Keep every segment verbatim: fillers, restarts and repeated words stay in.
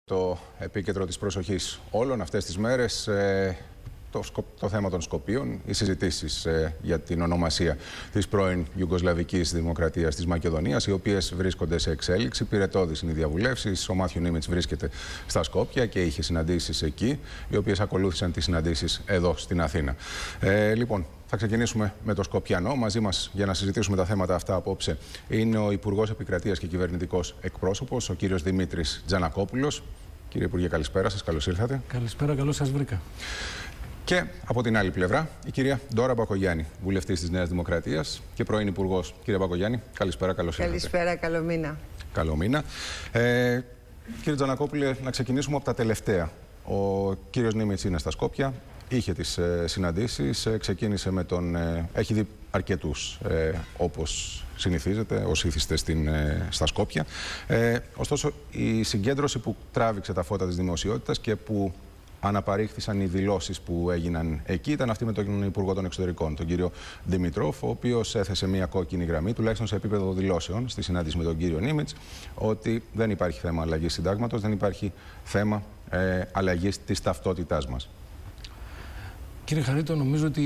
Το επίκεντρο της προσοχής όλων αυτές τις μέρες ε, το, το θέμα των Σκοπίων, οι συζητήσεις ε, για την ονομασία της πρώην Ιουγκοσλαβικής Δημοκρατίας της Μακεδονίας, οι οποίες βρίσκονται σε εξέλιξη. Πυρετώδεις είναι οι διαβουλεύσεις. Ο Μάθιου Νίμιτς βρίσκεται στα Σκόπια και είχε συναντήσεις εκεί, οι οποίες ακολούθησαν τις συναντήσεις εδώ στην Αθήνα. Ε, λοιπόν, θα ξεκινήσουμε με το Σκοπιανό. Μαζί μας για να συζητήσουμε τα θέματα αυτά απόψε είναι ο Υπουργός Επικρατείας και Κυβερνητικός Εκπρόσωπος, ο κύριος Δημήτρης Τζανακόπουλος. Κύριε Υπουργέ, καλησπέρα σας. Καλώς ήρθατε. Καλησπέρα, καλώς σας βρήκα. Και από την άλλη πλευρά, η κυρία Ντόρα Μπακογιάννη, βουλευτής της Νέας Δημοκρατίας και πρώην Υπουργός. Κύριε Μπακογιάννη, καλησπέρα, καλώς ήρθατε. Καλησπέρα, καλό μήνα. Καλό μήνα. Ε, κύριε Τζανακόπουλε, να ξεκινήσουμε από τα τελευταία. Ο κύριος Νίμιτς είναι στα Σκόπια. Είχε τις ε, συναντήσεις, ε, ξεκίνησε με τον... Ε, έχει δει αρκετούς, ε, όπως συνηθίζεται, όσοι ήθιστε στην, ε, στα Σκόπια. Ε, ωστόσο, η συγκέντρωση που τράβηξε τα φώτα της δημοσιότητας και που αναπαρήχθησαν οι δηλώσεις που έγιναν εκεί ήταν αυτή με τον Υπουργό των Εξωτερικών, τον κύριο Δημητρόφ, ο οποίος έθεσε μια κόκκινη γραμμή, τουλάχιστον σε επίπεδο δηλώσεων, στη συνάντηση με τον κύριο Νίμιτς, ότι δεν υπάρχει θέμα αλλαγής συντάγματος, δεν υπάρχει θέμα ε, αλλαγής της ταυτότητάς μας. Κύριε Χαρίτο, νομίζω ότι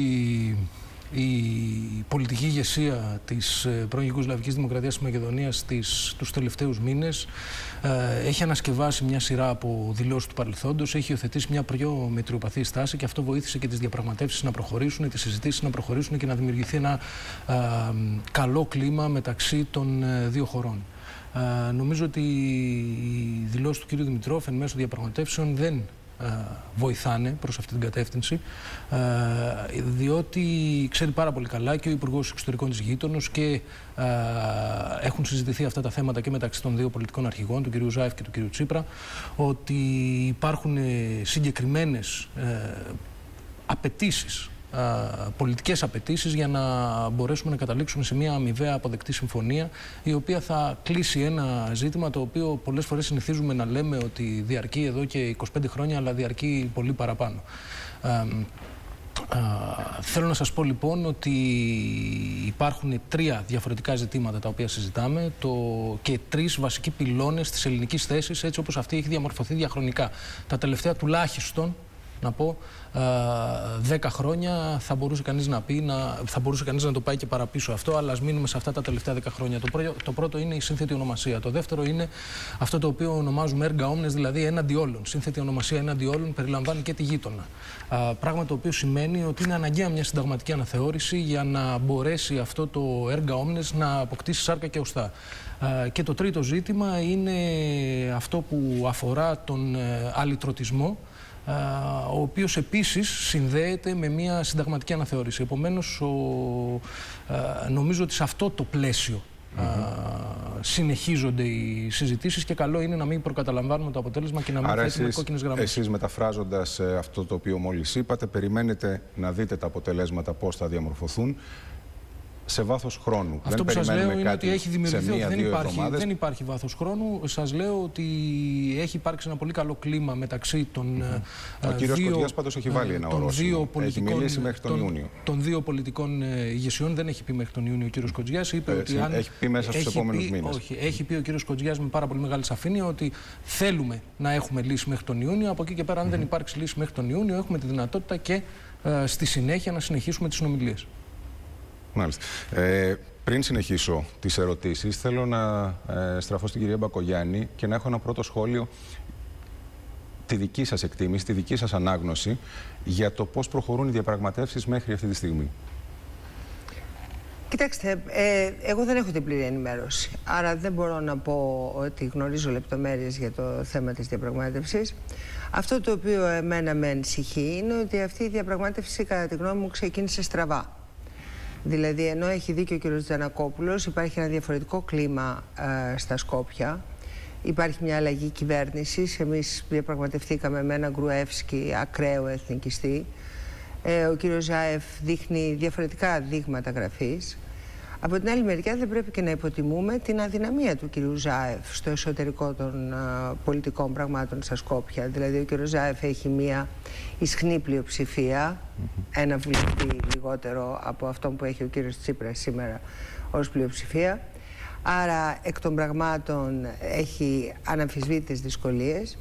η πολιτική ηγεσία της πρώην Ιουγκοσλαβικής Δημοκρατίας της Μακεδονίας τις, τους τελευταίους μήνες ε, έχει ανασκευάσει μια σειρά από δηλώσεις του παρελθόντος, έχει υιοθετήσει μια πιο μετριοπαθή στάση και αυτό βοήθησε και τις διαπραγματεύσεις να προχωρήσουν, τις συζητήσεις να προχωρήσουν και να δημιουργηθεί ένα ε, καλό κλίμα μεταξύ των ε, δύο χωρών. Ε, νομίζω ότι οι δηλώσεις του κ. Δημητρόφ εν μέσω διαπραγματεύσεων δεν βοηθάνε προς αυτή την κατεύθυνση, διότι ξέρει πάρα πολύ καλά και ο Υπουργός Εξωτερικών της γείτονος και έχουν συζητηθεί αυτά τα θέματα και μεταξύ των δύο πολιτικών αρχηγών, του κ. Ζάεφ και του κ. Τσίπρα, ότι υπάρχουν συγκεκριμένες απαιτήσεις, πολιτικές απαιτήσεις για να μπορέσουμε να καταλήξουμε σε μια αμοιβαία αποδεκτή συμφωνία, η οποία θα κλείσει ένα ζήτημα το οποίο πολλές φορές συνηθίζουμε να λέμε ότι διαρκεί εδώ και είκοσι πέντε χρόνια, αλλά διαρκεί πολύ παραπάνω. Α, α, θέλω να σας πω λοιπόν ότι υπάρχουν τρία διαφορετικά ζητήματα τα οποία συζητάμε το, και τρεις βασικοί πυλώνες της ελληνικής θέσης, έτσι όπως αυτή έχει διαμορφωθεί διαχρονικά. Τα τελευταία τουλάχιστον, να πω, δέκα χρόνια θα μπορούσε κανείς να πει, να, θα μπορούσε κανείς να το πάει και παραπίσω αυτό, αλλά ας μείνουμε σε αυτά τα τελευταία δέκα χρόνια. Το, πρω, το πρώτο είναι η σύνθετη ονομασία. Το δεύτερο είναι αυτό το οποίο ονομάζουμε έργα όμνες, δηλαδή έναντι όλων. Σύνθετη ονομασία έναντι όλων περιλαμβάνει και τη γείτονα. Α, πράγμα το οποίο σημαίνει ότι είναι αναγκαία μια συνταγματική αναθεώρηση για να μπορέσει αυτό το έργα όμνες να αποκτήσει σάρκα και οστά. Α, και το τρίτο ζήτημα είναι αυτό που αφορά τον ε, αλυτρωτισμό, ο οποίος επίσης συνδέεται με μια συνταγματική αναθεώρηση. Επομένως, ο, νομίζω ότι σε αυτό το πλαίσιο mm-hmm. συνεχίζονται οι συζητήσεις και καλό είναι να μην προκαταλαμβάνουμε το αποτέλεσμα και να μην Άρα θέτουμε εσείς, κόκκινες γραμμές. Εσείς μεταφράζοντας αυτό το οποίο μόλις είπατε, περιμένετε να δείτε τα αποτελέσματα πώς θα διαμορφωθούν σε βάθος χρόνου. Αυτό δεν που σας λέω είναι ότι έχει δημιουργηθεί, μία, δεν, υπάρχει, δεν υπάρχει βάθος χρόνου. Σας λέω ότι έχει υπάρξει ένα πολύ καλό κλίμα μεταξύ των mm-hmm. Ο κύριος δύο, Κοντιάς πάντως έχει βάλει ένα ορόσημο. Έχει μιλήσει μέχρι τον των, Ιούνιο. Των δύο πολιτικών ηγεσιών δεν έχει πει μέχρι τον Ιούνιο ο κύριος Κοντιάς. Είπε ε, ότι αν έχει πει μέσα στους επόμενους μήνες. Όχι, έχει πει ο κύριος Κοντιάς με πάρα πολύ μεγάλη σαφήνεια ότι θέλουμε να έχουμε λύση μέχρι τον Ιούνιο. Από εκεί και πέρα, αν mm-hmm. δεν υπάρξει λύση μέχρι τον Ιούνιο, έχουμε τη δυνατότητα και ε, στη συνέχεια να συνεχίσουμε τις συνομιλίες. Μάλιστα. Ε, πριν συνεχίσω τις ερωτήσεις, θέλω να ε, στραφώ στην κυρία Μπακογιάννη και να έχω ένα πρώτο σχόλιο, τη δική σας εκτίμηση, τη δική σας ανάγνωση για το πώς προχωρούν οι διαπραγματεύσεις μέχρι αυτή τη στιγμή. Κοιτάξτε, ε, εγώ δεν έχω την πλήρη ενημέρωση, άρα δεν μπορώ να πω ότι γνωρίζω λεπτομέρειες για το θέμα της διαπραγμάτευσης. Αυτό το οποίο εμένα με ανησυχεί είναι ότι αυτή η διαπραγμάτευση, κατά τη γνώμη μου, ξεκίνησε στραβά. Δηλαδή, ενώ έχει δίκιο ο κ. Τζανακόπουλος, υπάρχει ένα διαφορετικό κλίμα ε, στα Σκόπια. Υπάρχει μια αλλαγή κυβέρνησης. Εμείς διαπραγματευτήκαμε με έναν Γκρουεύσκι ακραίο εθνικιστή. Ε, ο κ. Ζάεφ δείχνει διαφορετικά δείγματα γραφής. Από την άλλη μεριά δεν πρέπει και να υποτιμούμε την αδυναμία του κ. Ζάεφ στο εσωτερικό των α, πολιτικών πραγμάτων στα Σκόπια. Δηλαδή ο κ. Ζάεφ έχει μία ισχνή πλειοψηφία, mm-hmm. ένα βουλευτή λιγότερο από αυτό που έχει ο κ. Τσίπρας σήμερα ως πλειοψηφία. Άρα εκ των πραγμάτων έχει αναμφισβήτητες δυσκολίες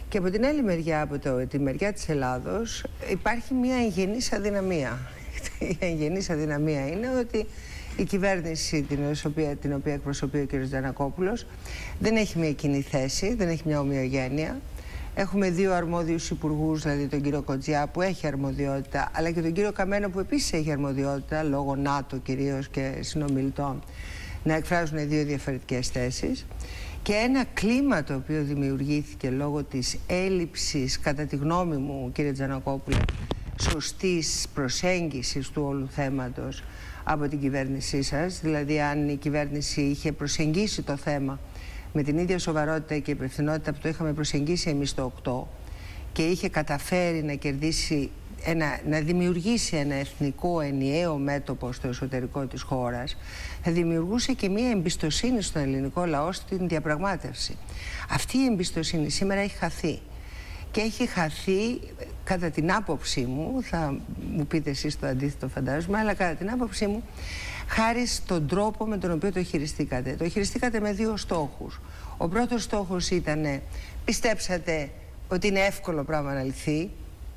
Και από την άλλη μεριά, από το, τη μεριά της Ελλάδος, υπάρχει μια εγγενής αδυναμία. Η εγγενής αδυναμία είναι ότι η κυβέρνηση την οποία, την οποία εκπροσωπεί ο κ. Τζανακόπουλος δεν έχει μια κοινή θέση, δεν έχει μια ομοιογένεια. Έχουμε δύο αρμόδιους υπουργούς, δηλαδή τον κύριο Κοτζιά που έχει αρμοδιότητα, αλλά και τον κύριο Καμένο που επίσης έχει αρμοδιότητα, λόγω ΝΑΤΟ κυρίως και συνομιλητών, να εκφράζουν δύο διαφορετικές θέσεις. Και ένα κλίμα το οποίο δημιουργήθηκε λόγω της έλλειψης, κατά τη γνώμη μου, κύριε Τζανακόπουλε, σωστής προσέγγισης του όλου θέματος από την κυβέρνησή σας. Δηλαδή, αν η κυβέρνηση είχε προσεγγίσει το θέμα με την ίδια σοβαρότητα και υπευθυνότητα που το είχαμε προσεγγίσει εμείς το οκτώ και είχε καταφέρει να κερδίσει, ένα, να δημιουργήσει ένα εθνικό ενιαίο μέτωπο στο εσωτερικό της χώρας, θα δημιουργούσε και μία εμπιστοσύνη στον ελληνικό λαό στην διαπραγμάτευση. Αυτή η εμπιστοσύνη σήμερα έχει χαθεί. Και έχει χαθεί, κατά την άποψή μου, θα μου πείτε εσείς το αντίθετο φαντάζομαι, αλλά κατά την άποψή μου, χάρη στον τρόπο με τον οποίο το χειριστήκατε. Το χειριστήκατε με δύο στόχους. Ο πρώτος στόχος ήταν, πιστέψατε ότι είναι εύκολο πράγμα να λυθεί.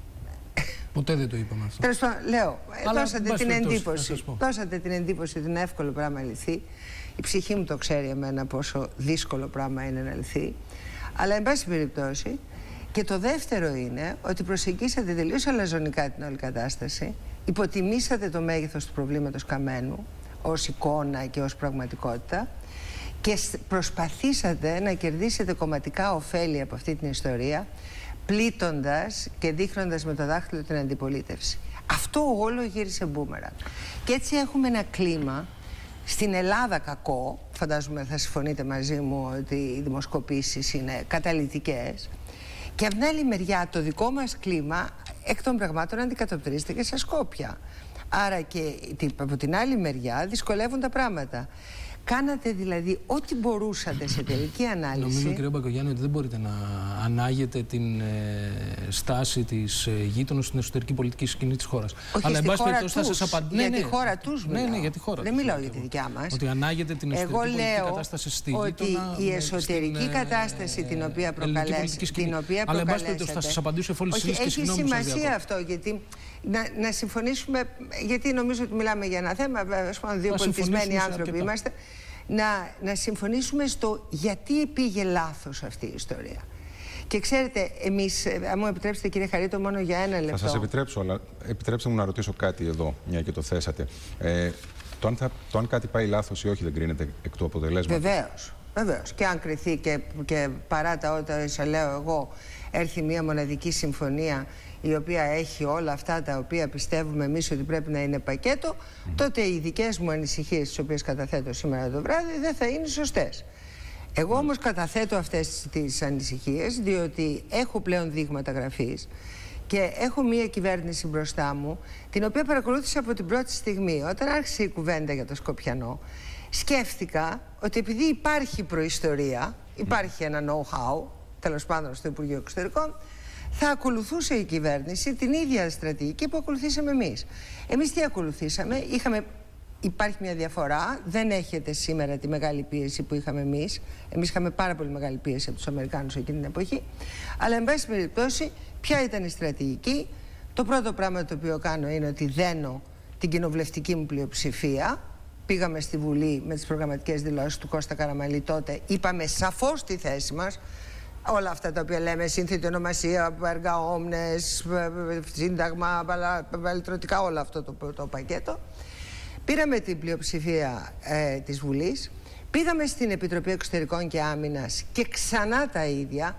Ποτέ δεν το είπαμε αυτό. Τέλος πάντων, λέω, αλλά δώσατε την εντύπωση. Δώσατε την εντύπωση ότι είναι εύκολο πράγμα να λυθεί. Η ψυχή μου το ξέρει εμένα πόσο δύσκολο πράγμα είναι να λυθεί. Αλλά, εν πάση περιπτώσει, και το δεύτερο είναι ότι προσεγγίσατε τελείως αλαζονικά την όλη κατάσταση, υποτιμήσατε το μέγεθος του προβλήματος Καμένου ως εικόνα και ως πραγματικότητα και προσπαθήσατε να κερδίσετε κομματικά ωφέλη από αυτή την ιστορία, πλήττοντας και δείχνοντας με το δάχτυλο την αντιπολίτευση. Αυτό όλο γύρισε μπούμερα. Και έτσι έχουμε ένα κλίμα στην Ελλάδα κακό, φαντάζομαι θα συμφωνείτε μαζί μου ότι οι δημοσκοπήσεις είναι καταλυτικές, και από την άλλη μεριά το δικό μας κλίμα εκ των πραγμάτων αντικατοπτρίζεται και στα Σκόπια. Άρα και από την άλλη μεριά δυσκολεύουν τα πράγματα. Κάνατε δηλαδή ό,τι μπορούσατε σε τελική ανάλυση. Νομίζω, κύριε Μπακογιάννη, ότι δεν μπορείτε να ανάγετε την ε, στάση της ε, γείτονος στην εσωτερική πολιτική σκηνή της χώρας. Όχι, αλλά στη εν πάση χώρα περιπτώσει θα σας απαντήσω. Για ναι, τη ναι. χώρα τους μιλάω. Ναι, ναι, για τη χώρα δεν τους, μιλάω ναι, για τη δικιά μας. Ότι ανάγετε την εσωτερική Εγώ πολιτική λέω κατάσταση στη ότι γείτονα. Η εσωτερική στην, κατάσταση την οποία προκαλέσατε. Την οποία αλλά εν πάση περιπτώσει θα σας απαντήσω εφόλου Όχι, και έχει σημασία αυτό, γιατί να, να συμφωνήσουμε, γιατί νομίζω ότι μιλάμε για ένα θέμα, ας πούμε, δύο πολιτισμένοι άνθρωποι είμαστε. Να, να συμφωνήσουμε στο γιατί πήγε λάθος αυτή η ιστορία. Και ξέρετε, εμείς, αν μου επιτρέψετε κύριε Χαρίτο, μόνο για ένα λεπτό. Θα σας επιτρέψω, αλλά επιτρέψτε μου να ρωτήσω κάτι εδώ, μια και το θέσατε. Ε, το, αν θα, το αν κάτι πάει λάθος ή όχι δεν κρίνεται εκ του αποτελέσματος. Βεβαίως, βεβαίως. Και αν κριθεί και, και παρά τα όσα λέω εγώ, έρθει μια μοναδική συμφωνία η οποία έχει όλα αυτά τα οποία πιστεύουμε εμείς ότι πρέπει να είναι πακέτο, mm. τότε οι δικές μου ανησυχίες, τις οποίες καταθέτω σήμερα το βράδυ, δεν θα είναι σωστές. Εγώ όμως καταθέτω αυτές τις ανησυχίες, διότι έχω πλέον δείγματα γραφής και έχω μία κυβέρνηση μπροστά μου, την οποία παρακολούθησα από την πρώτη στιγμή. Όταν άρχισε η κουβέντα για το Σκοπιανό, σκέφτηκα ότι επειδή υπάρχει προϊστορία, υπάρχει ένα know-how, τέλος πάντων στο Υπουργείο Εξωτερικών, θα ακολουθούσε η κυβέρνηση την ίδια στρατηγική που ακολουθήσαμε εμείς. Εμείς τι ακολουθήσαμε, είχαμε, υπάρχει μια διαφορά, δεν έχετε σήμερα τη μεγάλη πίεση που είχαμε εμείς. Εμείς είχαμε πάρα πολύ μεγάλη πίεση από τους Αμερικάνους εκείνη την εποχή. Αλλά, εν πάση περιπτώσει, ποια ήταν η στρατηγική? Το πρώτο πράγμα το οποίο κάνω είναι ότι δένω την κοινοβουλευτική μου πλειοψηφία. Πήγαμε στη Βουλή με τις προγραμματικές δηλώσεις του Κώστα Καραμανλή τότε, είπαμε σαφώς τη θέση μας. Όλα αυτά τα οποία λέμε, σύνθετη ονομασία, έργα όμνες, σύνταγμα, παλαιτρωτικά, όλο αυτό το, το πακέτο. Πήραμε την πλειοψηφία ε, της Βουλής, πήγαμε στην Επιτροπή Εξωτερικών και Άμυνας και ξανά τα ίδια,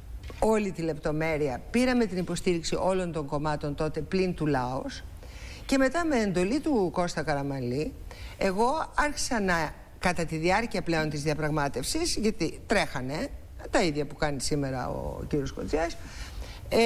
όλη τη λεπτομέρεια. Πήραμε την υποστήριξη όλων των κομμάτων τότε πλην του Λάος και μετά με εντολή του Κώστα Καραμανλή, εγώ άρχισα να, κατά τη διάρκεια πλέον της διαπραγμάτευσης, γιατί τρέχανε, τα ίδια που κάνει σήμερα ο κύριος Κοτζιάς, ε,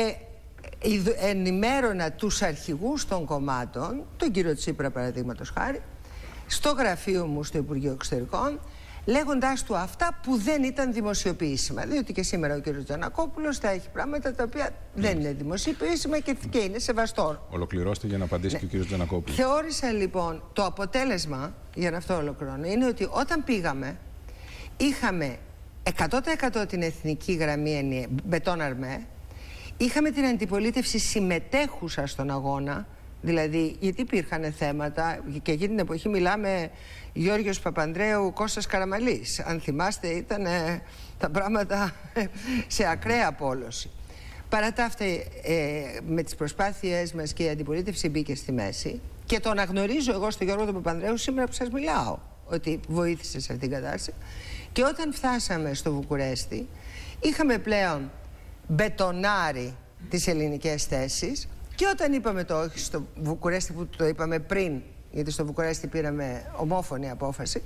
ενημέρωνα τους αρχηγούς των κομμάτων, τον κύριο Τσίπρα παραδείγματος χάρη, στο γραφείο μου στο Υπουργείο Εξωτερικών, λέγοντάς του αυτά που δεν ήταν δημοσιοποιήσιμα. Διότι και σήμερα ο κύριος Τζανακόπουλος θα έχει πράγματα τα οποία δεν είναι δημοσιοποιήσιμα και, και είναι σεβαστό. Ολοκληρώστε για να απαντήσει ναι. και ο κύριος Τζανακόπουλος. Θεώρησα λοιπόν το αποτέλεσμα, για να αυτό ολοκληρώνω, είναι ότι όταν πήγαμε, είχαμε εκατό τοις εκατό την εθνική γραμμή μπετόν αρμέ. Είχαμε την αντιπολίτευση συμμετέχουσα στον αγώνα, δηλαδή γιατί υπήρχαν θέματα, και εκείνη την εποχή μιλάμε Γιώργος Παπανδρέου, Κώστας Καραμαλής. Αν θυμάστε, ήταν ε, τα πράγματα σε ακραία απόλωση. Παρά τα αυτά, ε, με τις προσπάθειές μας και η αντιπολίτευση μπήκε στη μέση, και το αναγνωρίζω εγώ στον Γιώργο τον Παπανδρέου σήμερα που σας μιλάω, ότι βοήθησε σε αυτήν την κατάσταση. Και όταν φτάσαμε στο Βουκουρέστι, είχαμε πλέον μπετονάρει τις ελληνικές θέσεις, και όταν είπαμε το όχι στο Βουκουρέστι, που το είπαμε πριν, γιατί στο Βουκουρέστι πήραμε ομόφωνη απόφαση,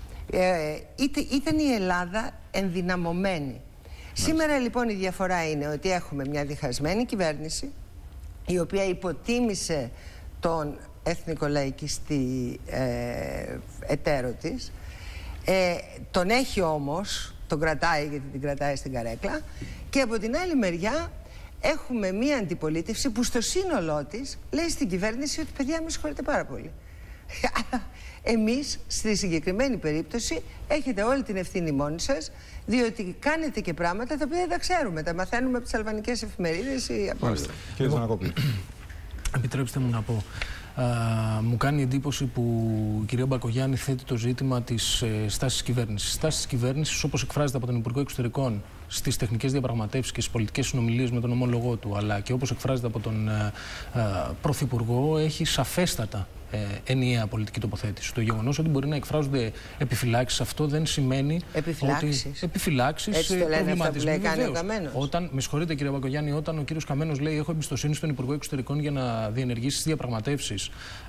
ε, ήταν η Ελλάδα ενδυναμωμένη. Σήμερα λοιπόν η διαφορά είναι ότι έχουμε μια διχασμένη κυβέρνηση, η οποία υποτίμησε τον εθνικολαϊκιστή ε, εταίρο της, ε, τον έχει όμως, τον κρατάει γιατί την κρατάει στην καρέκλα, και από την άλλη μεριά έχουμε μία αντιπολίτευση που στο σύνολό της λέει στην κυβέρνηση ότι παιδιά με συγχωρείτε πάρα πολύ. Αλλά εμείς στη συγκεκριμένη περίπτωση έχετε όλη την ευθύνη μόνοι σας, διότι κάνετε και πράγματα τα οποία δεν τα ξέρουμε, τα μαθαίνουμε από τις αλβανικές εφημερίδες ή από... Μάλιστα. Κύριε Τζανακόπουλε. Επιτρέψτε μου να πω. Uh, μου κάνει εντύπωση που η κυρία Μπακογιάννη θέτει το ζήτημα της ε, στάσης της κυβέρνησης. Η στάση της κυβέρνησης, όπως εκφράζεται από τον Υπουργό Εξωτερικών στις τεχνικές διαπραγματεύσεις και στις πολιτικές συνομιλίες με τον ομόλογό του, αλλά και όπως εκφράζεται από τον ε, ε, Πρωθυπουργό, έχει σαφέστατα ε, ενιαία πολιτική τοποθέτηση. Το γεγονός ότι μπορεί να εκφράζονται επιφυλάξεις, αυτό δεν σημαίνει επιφυλάξεις. ότι. Επιφυλάξεις. Έτσι το λένε αυτά που λέει κάνει ο Καμένος. Όταν, με συγχωρείτε κύριε Μπακογιάννη, όταν ο κύριος Καμένος λέει: έχω εμπιστοσύνη στον Υπουργό Εξωτερικών για να διενεργήσει τις διαπραγματεύσεις,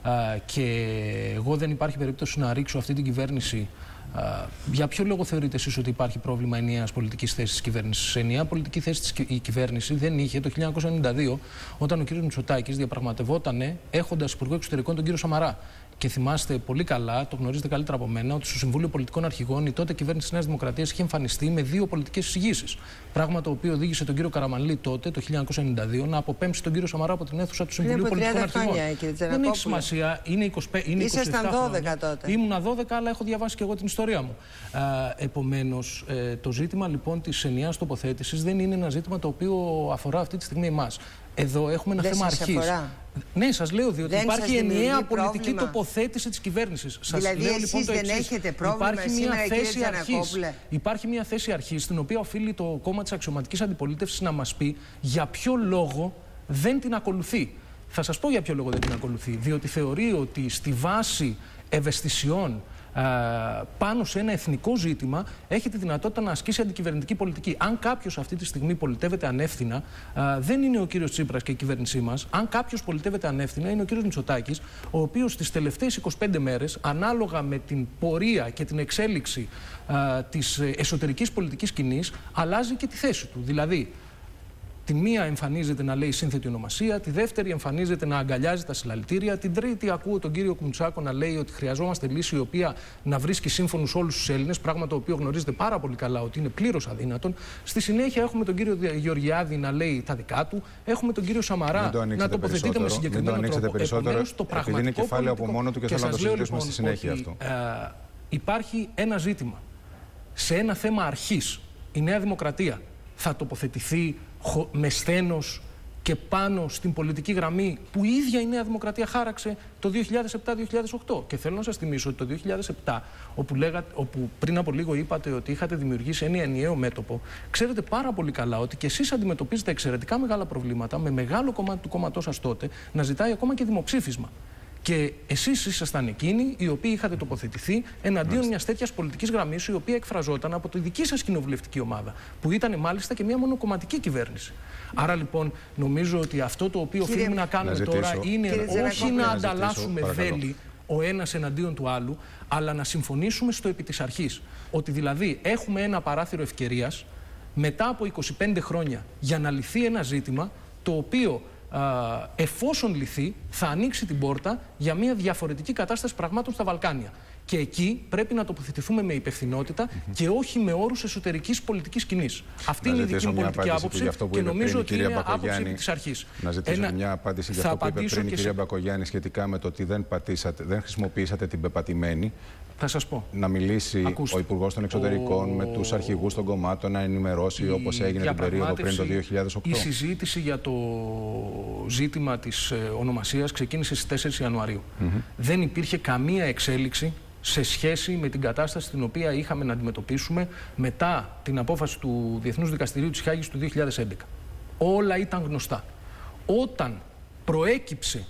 και εγώ δεν υπάρχει περίπτωση να ρίξω αυτή την κυβέρνηση. Uh, για ποιο λόγο θεωρείτε εσείς ότι υπάρχει πρόβλημα ενιαίας πολιτικής θέσης της κυβέρνησης? Ενιαία πολιτική θέση της η κυβέρνηση δεν είχε το χίλια εννιακόσια ενενήντα δύο, όταν ο κ. Μητσοτάκης διαπραγματευόταν έχοντας Υπουργό Εξωτερικών τον κ. Σαμαρά. Και θυμάστε πολύ καλά, το γνωρίζετε καλύτερα από μένα, ότι στο Συμβούλιο Πολιτικών Αρχηγών η τότε κυβέρνηση της Νέας Δημοκρατίας είχε εμφανιστεί με δύο πολιτικές εισηγήσεις. Πράγμα το οποίο οδήγησε τον κύριο Καραμανλή τότε, το χίλια εννιακόσια ενενήντα δύο, να αποπέμψει τον κύριο Σαμαρά από την αίθουσα του Συμβουλίου Πολιτικών Αρχηγών. Δεν έχει σημασία, είναι είκοσι πέντε, είναι ήσασταν δώδεκα τότε. Ήμουνα δώδεκα, αλλά έχω διαβάσει και εγώ την ιστορία μου. Επομένως, ε, το ζήτημα λοιπόν της ενιαίας τοποθέτησης δεν είναι ένα ζήτημα το οποίο αφορά αυτή τη στιγμή εμάς. Εδώ έχουμε ένα δεν θέμα αρχής. Ναι, σας λέω, διότι δεν υπάρχει ενιαία πολιτική πρόβλημα. Τοποθέτηση της κυβέρνησης. Δηλαδή, σας λέω, εσείς λοιπόν, το δεν εξής. έχετε πρόβλημα υπάρχει σήμερα, μια θέση αρχής. Υπάρχει μια θέση αρχής, στην οποία οφείλει το κόμμα της αξιωματικής αντιπολίτευσης να μας πει για ποιο λόγο δεν την ακολουθεί. Θα σας πω για ποιο λόγο δεν την ακολουθεί. Διότι θεωρεί ότι στη βάση ευαισθησιών πάνω σε ένα εθνικό ζήτημα έχει τη δυνατότητα να ασκήσει αντικυβερνητική πολιτική. Αν κάποιος αυτή τη στιγμή πολιτεύεται ανεύθυνα, δεν είναι ο κύριος Τσίπρας και η κυβέρνησή μας. Αν κάποιος πολιτεύεται ανεύθυνα, είναι ο κύριος Μητσοτάκης, ο οποίος τις τελευταίες είκοσι πέντε μέρες, ανάλογα με την πορεία και την εξέλιξη της εσωτερικής πολιτικής σκηνής, αλλάζει και τη θέση του. Δηλαδή, τη μία εμφανίζεται να λέει σύνθετη ονομασία, τη δεύτερη εμφανίζεται να αγκαλιάζει τα συλλαλητήρια, την τρίτη ακούω τον κύριο Κουμουτσάκο να λέει ότι χρειαζόμαστε λύση η οποία να βρίσκει σύμφωνους όλους τους Έλληνες, πράγμα το οποίο γνωρίζετε πάρα πολύ καλά ότι είναι πλήρως αδύνατον. Στη συνέχεια έχουμε τον κύριο Γεωργιάδη να λέει τα δικά του, έχουμε τον κύριο Σαμαρά να τοποθετείται με συγκεκριμένο τρόπο. Επομένως, το πραγματικό είναι κεφάλαιο από μόνο του και θέλω να το συζητήσουμε στη συνέχεια αυτό. Ε, υπάρχει ένα ζήτημα. Σε ένα θέμα αρχής, η Νέα Δημοκρατία θα τοποθετηθεί με σθένος και πάνω στην πολιτική γραμμή που η ίδια η Νέα Δημοκρατία χάραξε το δύο χιλιάδες επτά δύο χιλιάδες οκτώ. Και θέλω να σας θυμίσω ότι το δύο χιλιάδες επτά, όπου, λέγατε, όπου πριν από λίγο είπατε ότι είχατε δημιουργήσει ένα ενιαίο μέτωπο, ξέρετε πάρα πολύ καλά ότι και εσείς αντιμετωπίζετε εξαιρετικά μεγάλα προβλήματα με μεγάλο κομμάτι του κόμματός σας τότε να ζητάει ακόμα και δημοψήφισμα. Και εσείς ήσασταν εκείνοι οι οποίοι είχατε τοποθετηθεί εναντίον μιας τέτοιας πολιτικής γραμμής, η οποία εκφραζόταν από τη δική σας κοινοβουλευτική ομάδα, που ήταν μάλιστα και μια μονοκομματική κυβέρνηση. Άρα λοιπόν νομίζω ότι αυτό το οποίο οφείλουμε να κάνουμε να τώρα είναι όχι να, να ανταλλάσσουμε βέλη ο ένας εναντίον του άλλου, αλλά να συμφωνήσουμε στο επί της αρχής. Ότι δηλαδή έχουμε ένα παράθυρο ευκαιρίας μετά από είκοσι πέντε χρόνια για να λυθεί ένα ζήτημα το οποίο, εφόσον λυθεί, θα ανοίξει την πόρτα για μια διαφορετική κατάσταση πραγμάτων στα Βαλκάνια. Και εκεί πρέπει να τοποθετηθούμε με υπευθυνότητα mm-hmm. και όχι με όρους εσωτερικής πολιτικής σκηνής. Αυτή να είναι η δική μου πολιτική άποψη και νομίζω ότι είναι άποψη επί της αρχής. Να ζητήσω Ένα... μια απάντηση για αυτό που είπε πριν η κυρία Μπακογιάννη σχετικά με το ότι δεν, πατήσατε, δεν χρησιμοποιήσατε την πεπατημένη. Θα σας πω. Να μιλήσει Ακούστε. ο Υπουργός των Εξωτερικών ο... με τους αρχηγούς των κομμάτων, να ενημερώσει η... όπως έγινε την περίοδο πριν το δύο χιλιάδες οκτώ. Η συζήτηση για το ζήτημα της ονομασίας ξεκίνησε στις τέσσερις Ιανουαρίου. Mm-hmm. Δεν υπήρχε καμία εξέλιξη σε σχέση με την κατάσταση την οποία είχαμε να αντιμετωπίσουμε μετά την απόφαση του Διεθνούς Δικαστηρίου της Χάγης του δύο χιλιάδες έντεκα. Όλα ήταν γνωστά. Όταν προέκυψε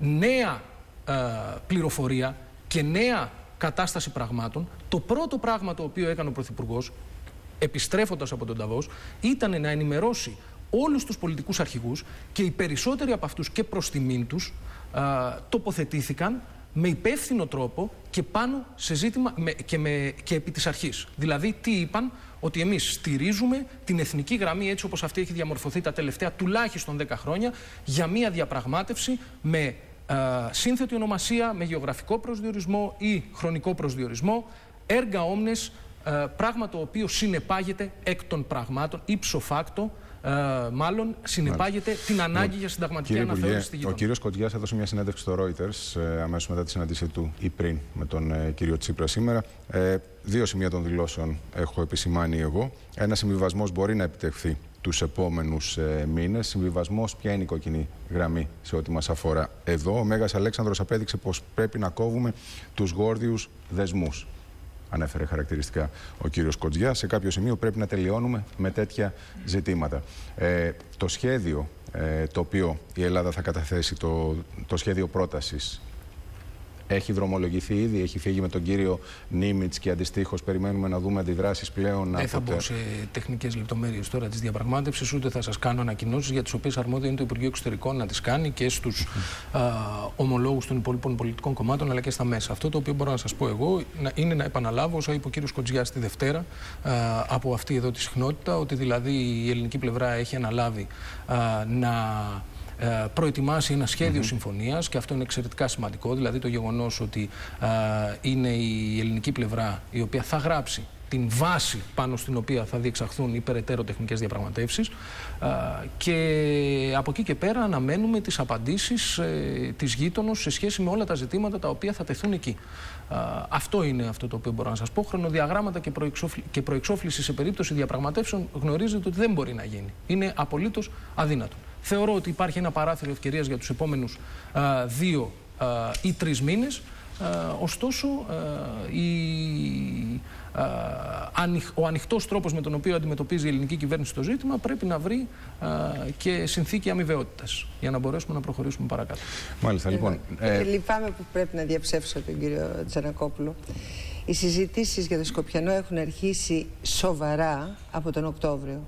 νέα ε, πληροφορία και νέα κατάσταση πραγμάτων, το πρώτο πράγμα το οποίο έκανε ο Πρωθυπουργός, επιστρέφοντας από τον Νταβός, ήταν να ενημερώσει όλους τους πολιτικούς αρχηγούς και οι περισσότεροι από αυτούς και προς τιμήν τους ε, τοποθετήθηκαν με υπεύθυνο τρόπο και πάνω σε ζήτημα με, και, με, και επί της αρχής. Δηλαδή, τι είπαν? Ότι εμείς στηρίζουμε την εθνική γραμμή έτσι όπως αυτή έχει διαμορφωθεί τα τελευταία τουλάχιστον δέκα χρόνια για μια διαπραγμάτευση με ε, σύνθετη ονομασία, με γεωγραφικό προσδιορισμό ή χρονικό προσδιορισμό, έργα όμνες, ε, πράγμα το οποίο συνεπάγεται εκ των πραγμάτων, ύψο φάκτο, Uh, μάλλον συνεπάγεται yeah. την ανάγκη yeah. για συνταγματική Κύριε αναθεώρηση Υπουργέ, στη γειτονιά. Ο κύριος Κοντζιάς έδωσε μια συνέντευξη στο Reuters ε, αμέσως μετά τη συνάντησή του ή πριν με τον ε, κύριο Τσίπρα σήμερα. Ε, δύο σημεία των δηλώσεων έχω επισημάνει εγώ. Ένα συμβιβασμός μπορεί να επιτευχθεί τους επόμενους ε, μήνες. Συμβιβασμός, ποια είναι η κόκκινη γραμμή σε ό,τι μας αφορά εδώ? Ο Μέγας Αλέξανδρος απέδειξε πως πρέπει να κόβουμε τους γόρδιους δεσμούς. Ανέφερε χαρακτηριστικά ο κύριος Κοντζιάς. Σε κάποιο σημείο πρέπει να τελειώνουμε με τέτοια ζητήματα. Ε, το σχέδιο ε, το οποίο η Ελλάδα θα καταθέσει, το, το σχέδιο πρότασης, έχει δρομολογηθεί ήδη, έχει φύγει με τον κύριο Νίμιτς και αντιστοίχως περιμένουμε να δούμε αντιδράσεις πλέον. Δεν θα μπω σε τεχνικές λεπτομέρειες τώρα της διαπραγμάτευσης, ούτε θα σας κάνω ανακοινώσεις για τις οποίες αρμόδιο είναι το Υπουργείο Εξωτερικών να τις κάνει και στους α, ομολόγους των υπόλοιπων πολιτικών κομμάτων αλλά και στα μέσα. Αυτό το οποίο μπορώ να σας πω εγώ είναι να επαναλάβω όσα είπε ο κύριος Κοντζιάς τη Δευτέρα α, από αυτή εδώ τη συχνότητα, ότι δηλαδή η ελληνική πλευρά έχει αναλάβει α, να προετοιμάσει ένα σχέδιο mm-hmm. συμφωνίας και αυτό είναι εξαιρετικά σημαντικό, δηλαδή το γεγονός ότι α, είναι η ελληνική πλευρά η οποία θα γράψει την βάση πάνω στην οποία θα διεξαχθούν οι περαιτέρω τεχνικές διαπραγματεύσεις α, και από εκεί και πέρα αναμένουμε τις απαντήσεις ε, της γείτονος σε σχέση με όλα τα ζητήματα τα οποία θα τεθούν εκεί. Α, αυτό είναι αυτό το οποίο μπορώ να σας πω. Χρονοδιαγράμματα και, προεξόφλη, και προεξόφληση σε περίπτωση διαπραγματεύσεων γνωρίζετε ότι δεν μπορεί να γίνει. Είναι απολύτως αδύνατο. Θεωρώ ότι υπάρχει ένα παράθυρο ευκαιρίας για τους επόμενους α, δύο α, ή τρεις μήνες. Α, ωστόσο, α, η, α, ανοιχ, ο ανοιχτός τρόπος με τον οποίο αντιμετωπίζει η ελληνική κυβέρνηση το ζήτημα πρέπει να βρει α, και συνθήκη αμοιβαιότητας για να μπορέσουμε να προχωρήσουμε παρακάτω. Μάλιστα, λοιπόν. Ε, ε, λυπάμαι που πρέπει να διαψεύσω τον κύριο Τζανακόπουλο. Οι συζητήσεις για το Σκοπιανό έχουν αρχίσει σοβαρά από τον Οκτώβριο.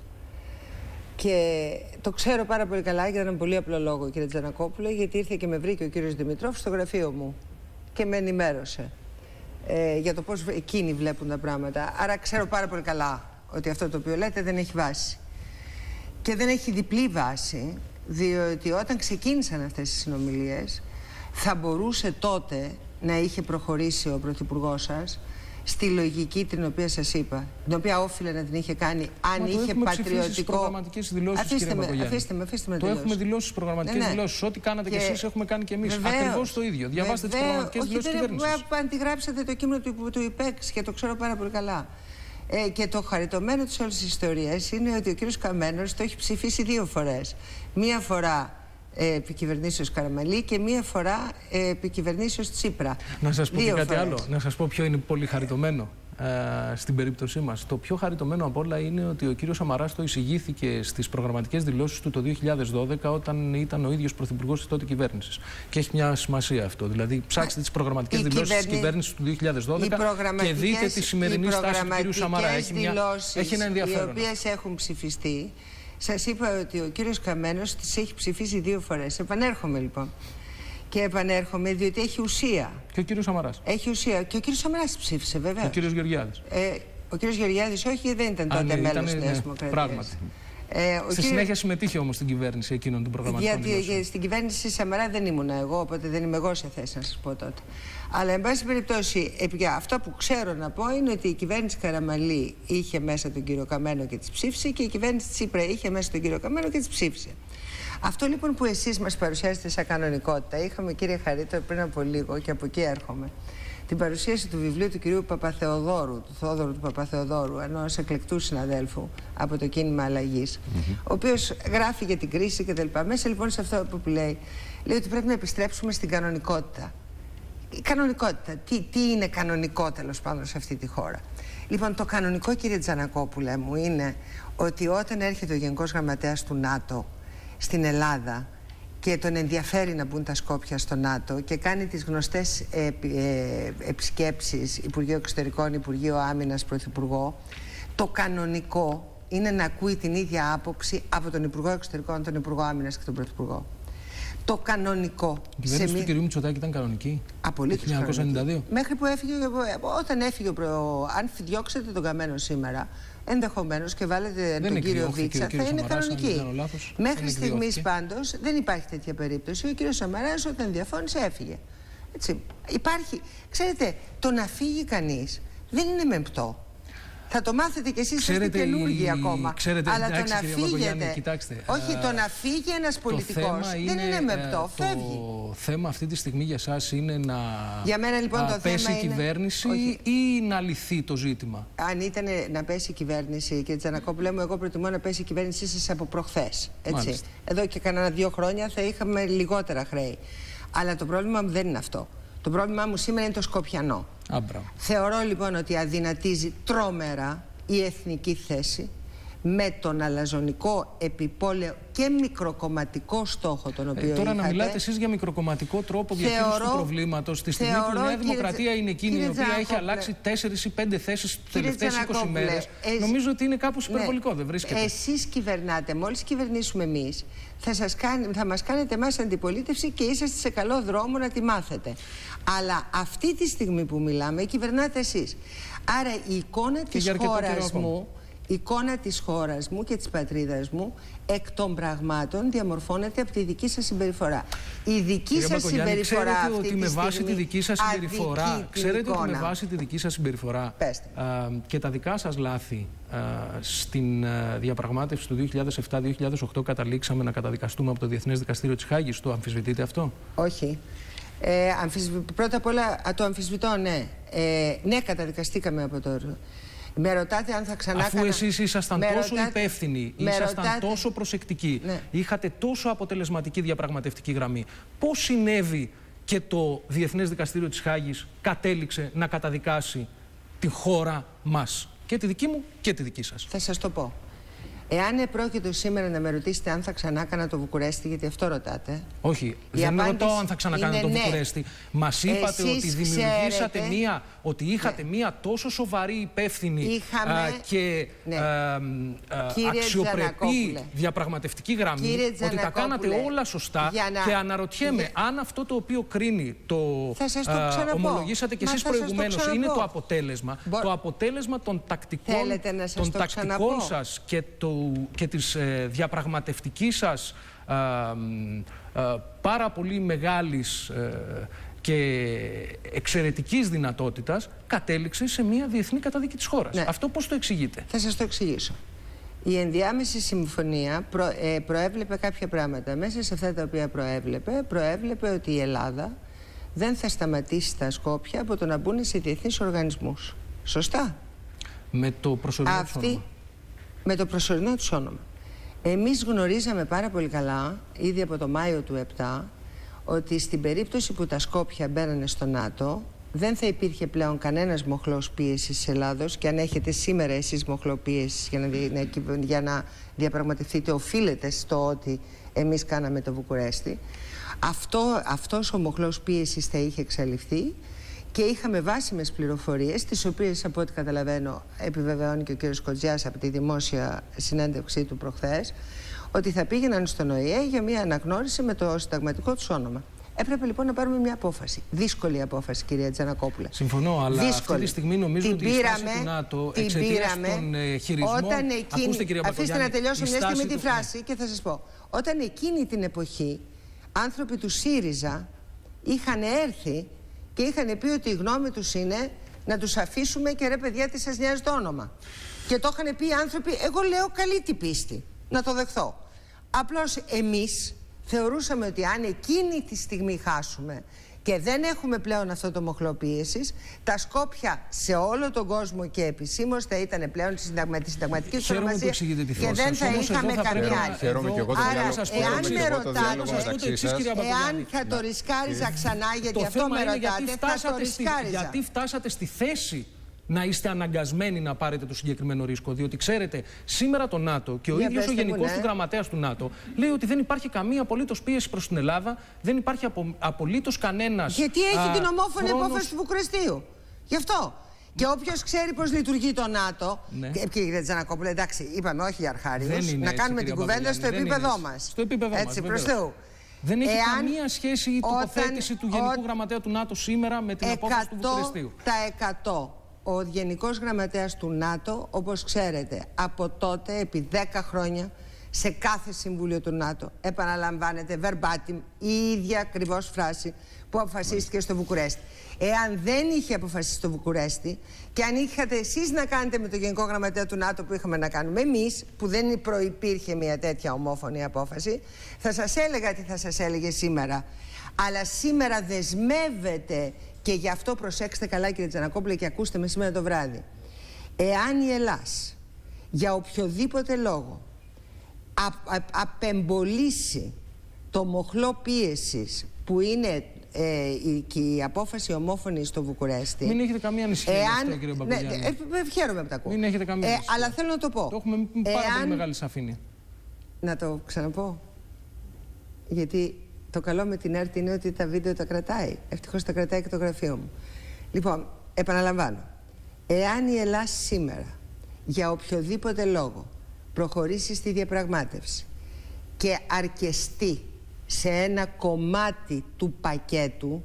Και το ξέρω πάρα πολύ καλά για έναν πολύ απλό λόγο, κύριε Τζανακόπουλε, γιατί ήρθε και με βρήκε ο κύριος Δημητρόφ στο γραφείο μου και με ενημέρωσε ε, για το πώς εκείνοι βλέπουν τα πράγματα. Άρα ξέρω πάρα πολύ καλά ότι αυτό το οποίο λέτε δεν έχει βάση. Και δεν έχει διπλή βάση, διότι όταν ξεκίνησαν αυτές οι συνομιλίες θα μπορούσε τότε να είχε προχωρήσει ο πρωθυπουργός σας στη λογική την οποία σας είπα, την οποία όφιλε να την είχε κάνει αν Μα είχε πατριωτικό. Αφήστε με, αφήστε με, αφήστε με. Το έχουμε δηλώσει στις προγραμματικές ναι, ναι. δηλώσεις. Ό,τι κάνατε και, και εσείς έχουμε κάνει και εμείς. Ακριβώς το ίδιο. Διαβάστε τις προγραμματικές δηλώσεις της κυβέρνησης. Όχι, δεν αντιγράψατε το κείμενο του, του ΙΠΕΞ και το ξέρω πάρα πολύ καλά. Ε, και το χαριτωμένο της όλης της ιστορίας είναι ότι ο κύριος Καμένος το έχει ψηφίσει δύο φορές. Μία φορά επικυβερνήσεως Καραμαλή και μία φορά επικυβερνήσεως Τσίπρα. Να σας πω και κάτι φορές. άλλο. Να σας πω ποιο είναι πολύ χαριτωμένο ε, στην περίπτωσή μας. Το πιο χαριτωμένο από όλα είναι ότι ο κύριος Σαμαράς το εισηγήθηκε στις προγραμματικές δηλώσεις του το δύο χιλιάδες δώδεκα όταν ήταν ο ίδιος πρωθυπουργός της τότε κυβέρνησης. Και έχει μια σημασία αυτό. Δηλαδή ψάξτε τις προγραμματικές δηλώσεις κυβέρνη... της κυβέρνησης του δύο χιλιάδες δώδεκα και δείτε τη σημερινή στάση του κύριου Σαμαρά. Έχει, μια... έχει ένα ενδιαφέρον. Οι οποίες έχουν ψηφιστεί. Σας είπα ότι ο κύριος Καμένος τις έχει ψηφίσει δύο φορές. Επανέρχομαι λοιπόν. Και επανέρχομαι διότι έχει ουσία. Και ο κύριος Σαμαράς. Έχει ουσία. Και ο κύριος Σαμαράς ψήφισε βέβαια. Ο κύριος Γεωργιάδης. Ε, ο κύριος Γεωργιάδης όχι, δεν ήταν τότε ναι, μέλος της Νέας Δημοκρατίας. Πράγματι. Ε, Στη κύριος... συνέχεια συμμετείχε όμως στην κυβέρνηση εκείνων των προγραμματικών δηλώσεων. Γιατί στην κυβέρνηση Σαμαρά δεν ήμουν εγώ, οπότε δεν είμαι εγώ σε θέση να σας πω τότε. Αλλά, εν πάση περιπτώσει, αυτό που ξέρω να πω είναι ότι η κυβέρνηση Καραμαλή είχε μέσα τον κύριο Καμένο και τις ψήφισε και η κυβέρνηση Τσίπρα είχε μέσα τον κύριο Καμένο και τις ψήφισε. Αυτό λοιπόν που εσείς μας παρουσιάζετε σαν κανονικότητα, είχαμε κύριε Χαρίτο πριν από λίγο και από εκεί έρχομαι. την παρουσίαση του βιβλίου του κυρίου Παπαθεοδόρου, του Θόδωρου του Παπαθεοδόρου, ενός εκλεκτού συναδέλφου από το κίνημα Αλλαγής, mm-hmm. ο οποίος γράφει για την κρίση κτλ. Μέσα λοιπόν σε αυτό που λέει, λέει ότι πρέπει να επιστρέψουμε στην κανονικότητα. Η κανονικότητα. Τι, τι είναι κανονικό τέλος πάντων σε αυτή τη χώρα. Λοιπόν, το κανονικό, κύριε Τζανακόπουλε μου, είναι ότι όταν έρχεται ο Γενικός Γραμματέας του ΝΑΤΟ στην Ελλάδα και τον ενδιαφέρει να μπουν τα Σκόπια στο ΝΑΤΟ και κάνει τις γνωστές επι, ε, επισκέψεις Υπουργείο Εξωτερικών, Υπουργείο Άμυνας, Πρωθυπουργό, το κανονικό είναι να ακούει την ίδια άποψη από τον Υπουργό Εξωτερικών, τον Υπουργό Άμυνας και τον Πρωθυπουργό. Το κανονικό. Η κυβέρνηση του κ. Μητσοτάκη ήταν κανονική. Απολύτως χίλια εννιακόσια ενενήντα δύο. Μέχρι που έφυγε, όταν έφυγε, προ... αν διώξετε τον Καμένο σήμερα, ενδεχομένως και βάλετε δεν τον κύριο Βίτσα, θα είναι κανονική. Λάθος, μέχρι στιγμής πάντως δεν υπάρχει τέτοια περίπτωση. Ο κύριος Σαμαράς όταν διαφώνησε έφυγε. Έτσι. Υπάρχει. Ξέρετε, το να φύγει κανείς δεν είναι μεμπτό. Θα το μάθετε κι εσείς, είστε καινούργοι η... ακόμα. Ξέρετε, αλλά εντάξει, το να φύγετε. Κοιτάξτε, όχι, το να φύγει ένας πολιτικός δεν είναι μεμπτό. Το φεύγει. θέμα αυτή τη στιγμή για εσάς είναι να για μένα, λοιπόν, α, το πέσει θέμα η κυβέρνηση είναι... ή να λυθεί το ζήτημα. Αν ήταν να πέσει η κυβέρνηση, κύριε Τζανακόπουλε μου, εγώ προτιμώ να πέσει η κυβέρνησή σας από προχθές. Έτσι. Εδώ και κανένα δύο χρόνια θα είχαμε λιγότερα χρέη. Αλλά το πρόβλημα μου δεν είναι αυτό. Το πρόβλημά μου σήμερα είναι το σκοπιανό. Α, Θεωρώ λοιπόν ότι αδυνατίζει τρομερά η εθνική θέση με τον αλαζονικό, επιπόλαιο και μικροκομματικό στόχο τον οποίο ε, τώρα είχατε. Να μιλάτε εσείς για μικροκομματικό τρόπο διαχείρισης του προβλήματος στη στιγμή θεωρώ, που η Νέα Δημοκρατία κύριε, είναι εκείνη η οποία έχει αλλάξει τέσσερις ή πέντε θέσεις τις τελευταίες είκοσι μέρες. Ε, νομίζω ότι είναι κάπως υπερβολικό, ναι, δεν βρίσκεται. Εσείς κυβερνάτε, μόλις κυβερνήσουμε εμείς, θα, σας κάνει, θα μας κάνετε εμάς αντιπολίτευση και είσαστε σε καλό δρόμο να τη μάθετε. Αλλά αυτή τη στιγμή που μιλάμε, κυβερνάτε εσείς. Άρα η εικόνα της χώρας μου, η εικόνα της χώρας μου και της πατρίδας μου εκ των πραγμάτων διαμορφώνεται από τη δική σας συμπεριφορά. Η δική σας συμπεριφορά ξέρετε αυτή ότι τη με βάση στιγμή, τη δική σας συμπεριφορά, ξέρετε ότι με βάση τη δική σας συμπεριφορά α, και τα δικά σας λάθη α, στην α, διαπραγμάτευση του δύο χιλιάδες επτά δύο χιλιάδες οκτώ καταλήξαμε να καταδικαστούμε από το Διεθνές Δικαστήριο της Χάγης. Το αμφισβητείτε αυτό? Όχι. Ε, αμφισβη... Πρώτα απ' όλα το αμφισβητώ, ναι. Ε, ναι, καταδικαστήκαμε από το... Με ρωτάτε αν θα ξανά Αφού κανα... εσείς ήσασταν με τόσο ρωτάτε... υπεύθυνοι, με ήσασταν ρωτάτε... τόσο προσεκτικοί, ναι. είχατε τόσο αποτελεσματική διαπραγματευτική γραμμή, πώς συνέβη και το Διεθνές Δικαστήριο της Χάγης κατέληξε να καταδικάσει τη χώρα μας, και τη δική μου και τη δική σας? Θα σας το πω. Εάν επρόκειτο σήμερα να με ρωτήσετε αν θα ξανά κάνα το Βουκουρέστι, γιατί αυτό ρωτάτε. Όχι, δεν ρωτάω αν θα ξανακάνετε το Βουκουρέστι. Ναι. Μας είπατε εσείς ότι δημιουργήσατε ξέρετε, μία, ότι είχατε ναι. μία τόσο σοβαρή, υπεύθυνη είχαμε, α, και ναι. α, α, αξιοπρεπή διαπραγματευτική γραμμή, ότι τα κάνατε όλα σωστά να... και αναρωτιέμαι για... αν αυτό το οποίο κρίνει το, το α, ομολογήσατε και εσείς προηγουμένως είναι το αποτέλεσμα, Μπο... το αποτέλεσμα των τακτικών, των τακτικών σας και το και της ε, διαπραγματευτικής σας ε, ε, πάρα πολύ μεγάλης ε, και εξαιρετικής δυνατότητας κατέληξε σε μια διεθνή καταδίκη της χώρας. Ναι. Αυτό πώς το εξηγείτε? Θα σας το εξηγήσω. Η ενδιάμεση συμφωνία προ, ε, προέβλεπε κάποια πράγματα. Μέσα σε αυτά τα οποία προέβλεπε, προέβλεπε ότι η Ελλάδα δεν θα σταματήσει τα Σκόπια από το να μπουν σε διεθνείς οργανισμούς. Σωστά? Με το προσωρινό Αυτή... όνομα. Με το προσωρινό του όνομα. Εμείς γνωρίζαμε πάρα πολύ καλά, ήδη από το Μάιο του επτά, ότι στην περίπτωση που τα Σκόπια μπαίνανε στο ΝΑΤΟ, δεν θα υπήρχε πλέον κανένας μοχλός πίεσης της Ελλάδος, και αν έχετε σήμερα εσείς μοχλό πίεσης για να, για να διαπραγματευτείτε, οφείλετε στο ότι εμείς κάναμε το Βουκουρέστι. Αυτό, αυτός ο μοχλός πίεσης θα είχε εξαλειφθεί. Και είχαμε βάσιμες πληροφορίες, τις οποίες από ό,τι καταλαβαίνω επιβεβαιώνει και ο κύριος Κοτζιάς από τη δημόσια συνέντευξή του προχθές, ότι θα πήγαιναν στον Ο Η Ε για μια αναγνώριση με το συνταγματικό τους όνομα. Έπρεπε λοιπόν να πάρουμε μια απόφαση. Δύσκολη απόφαση, κυρία Τζανακόπουλα. Συμφωνώ, αλλά Δύσκολη. Αυτή τη στιγμή νομίζω την ότι η στάση του ΝΑΤΟ εξαιτίας των ε, χειρισμών... Όταν εκείνη... Ακούστε, κυρία Αφήστε να τελειώσω μια στιγμή τη φράση του... και θα σας πω. Όταν εκείνη την εποχή άνθρωποι του ΣΥΡΙΖΑ είχαν έρθει και είχαν πει ότι η γνώμη τους είναι να τους αφήσουμε και ρε παιδιά τι σας νοιάζει το όνομα. Και το είχαν πει οι άνθρωποι, εγώ λέω καλή την πίστη, να το δεχθώ. Απλώς εμείς θεωρούσαμε ότι αν εκείνη τη στιγμή χάσουμε και δεν έχουμε πλέον αυτό το μοχλό πίεσης, τα Σκόπια σε όλο τον κόσμο και επισήμως θα ήταν πλέον στη συνταγματική του ονομασία και δεν θα είχαμε καμία άλλη. Χαίρομαι και εγώ το Άρα, διάλογο, εάν με ρωτάτε, μεταξύ σας, εάν θα το ρισκάριζα ξανά, γιατί αυτό με ρωτάτε, θα το ρισκάριζα. Γιατί φτάσατε στη θέση να είστε αναγκασμένοι να πάρετε το συγκεκριμένο ρίσκο. Διότι ξέρετε, σήμερα το ΝΑΤΟ και ο Για ίδιος ο Γενικός ναι. του Γραμματέας του ΝΑΤΟ λέει ότι δεν υπάρχει καμία απολύτως πίεση προς την Ελλάδα, δεν υπάρχει απο, απολύτως κανένας. Γιατί έχει α, την ομόφωνη χρόνος... απόφαση του Βουκουρεστίου. Γι' αυτό. Και όποιος ξέρει πώς λειτουργεί το ΝΑΤΟ. Ναι. Και κύριε Τζανακόπουλε, εντάξει, είπαμε όχι για αρχάριους. Να έτσι, κάνουμε την κουβέντα στο επίπεδό μας. Στο επίπεδό έτσι, μας. προς Θεού. Δεν έχει Εάν, καμία σχέση η τοποθέτηση όταν, του Γενικού ο, Γραμματέα του ΝΑΤΟ σήμερα με την απόφαση του Βουκουρεστίου. τα εκατό. Ο Γενικός Γραμματέας του ΝΑΤΟ, όπως ξέρετε, από τότε, επί δέκα χρόνια, σε κάθε Συμβούλιο του ΝΑΤΟ επαναλαμβάνεται verbatim η ίδια ακριβώς φράση που αποφασίστηκε στο Βουκουρέστι. Εάν δεν είχε αποφασίσει στο Βουκουρέστι και αν είχατε εσείς να κάνετε με τον Γενικό Γραμματέα του ΝΑΤΟ που είχαμε να κάνουμε εμείς, που δεν προϋπήρχε μια τέτοια ομόφωνη απόφαση, θα σας έλεγα τι θα σας έλεγε σήμερα. Αλλά σήμερα δεσμεύεται, και γι' αυτό προσέξτε καλά κύριε Τζανακόπουλε και ακούστε με σήμερα το βράδυ. Εάν η Ελλάς για οποιοδήποτε λόγο α, α, απεμπολίσει το μοχλό πίεσης που είναι ε, η, και η απόφαση ομόφωνη στο Βουκουρέστι. Μην έχετε καμία ανησυχία εάν, αυτό, κύριε Μπακογιάννη. Ναι, ε, ε, χαίρομαι που τα ακούω. Μην έχετε καμία ε, ανησυχία. Αλλά θέλω να το πω. Το έχουμε πάρα εάν, πολύ μεγάλη σαφήνεια. Να το ξαναπώ. Γιατί το καλό με την ΕΡΤ είναι ότι τα βίντεο τα κρατάει. Ευτυχώς τα κρατάει και το γραφείο μου. Λοιπόν, επαναλαμβάνω. Εάν η Ελλάδα σήμερα για οποιοδήποτε λόγο προχωρήσει στη διαπραγμάτευση και αρκεστεί σε ένα κομμάτι του πακέτου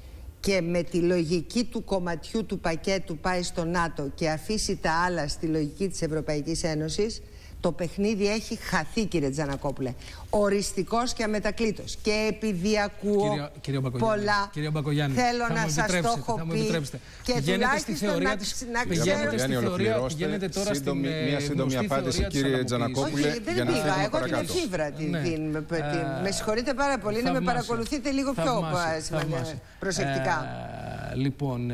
και με τη λογική του κομματιού του πακέτου πάει στο ΝΑΤΟ και αφήσει τα άλλα στη λογική της Ευρωπαϊκής Ένωσης, το παιχνίδι έχει χαθεί, κύριε Τζανακόπουλε. Οριστικός και αμετακλήτως. Και επειδή ακούω κύριε, κύριε πολλά, κύριε Μπακογιάννη, θέλω να σας το έχω πει. Και πηγαίνετε στη θεωρία της, να πηγαίνετε στη θεωρία, πηγαίνετε τώρα σύντομη, στην μια σύντομη απάντηση, κύριε Τζανακόπουλε. Όχι, δεν πήγα. Εγώ την εφήβρα την, ναι. την, την, με συγχωρείτε πάρα πολύ, να με παρακολουθείτε λίγο πιο προσεκτικά. Λοιπόν,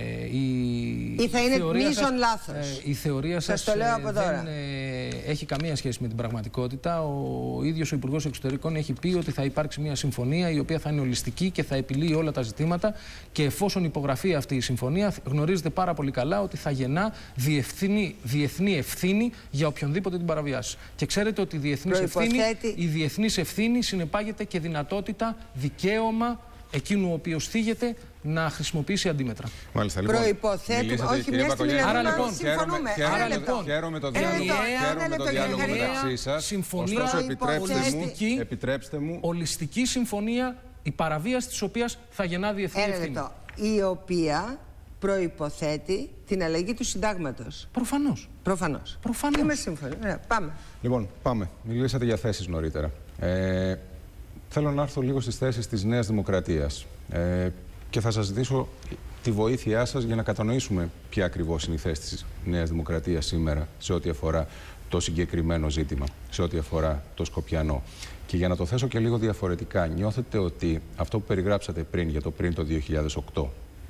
η ή θα είναι μείζον λάθος. Η θεωρία σας το λέω από τώρα. δεν έχει καμία σχέση με την πραγματικότητα. Ο ίδιος ο Υπουργός Εξωτερικών έχει πει ότι θα υπάρξει μια συμφωνία η οποία θα είναι ολιστική και θα επιλύει όλα τα ζητήματα, και εφόσον υπογραφεί αυτή η συμφωνία γνωρίζετε πάρα πολύ καλά ότι θα γεννά διεθνή, διεθνή ευθύνη για οποιονδήποτε την παραβιάσει. Και ξέρετε ότι η διεθνής ευθύνη, η διεθνής ευθύνη συνεπάγεται και δυνατότητα, δικαίωμα εκείνου ο οποίος θίγεται να χρησιμοποιήσει αντίμετρα. Μάλιστα, λοιπόν. Προϋποθέτουμε, όχι μια στιγμή να άρα, λοιπόν, συμφωνούμε. Χαίρομαι, λοιπόν, χαίρομαι το διάλογο, χαίρομαι το διάλογο μεταξύ σας. Συμφωνία, ωστόσο, επιτρέψτε ολιστική, μου, επιτρέψτε μου. Ολιστική συμφωνία, η παραβίαση της οποίας θα γεννά διεθνή ευθύνη. Η οποία προϋποθέτει την αλλαγή του συντάγματος. Προφανώς. Προφανώς. Προφανώς. Είμαι σύμφωνη. Ωραία, πάμε. Λοιπόν, πάμε. Μιλήσατε για θέσεις νωρίτερα. Ε, θέλω να έρθω λίγο στις θέσεις της Νέας Δημοκρατίας. Ε, και θα σας ζητήσω τη βοήθειά σας για να κατανοήσουμε ποια ακριβώς είναι η θέση της Νέας Δημοκρατίας σήμερα σε ό,τι αφορά το συγκεκριμένο ζήτημα, σε ό,τι αφορά το Σκοπιανό. Και για να το θέσω και λίγο διαφορετικά, νιώθετε ότι αυτό που περιγράψατε πριν, για το πριν το δύο χιλιάδες οκτώ,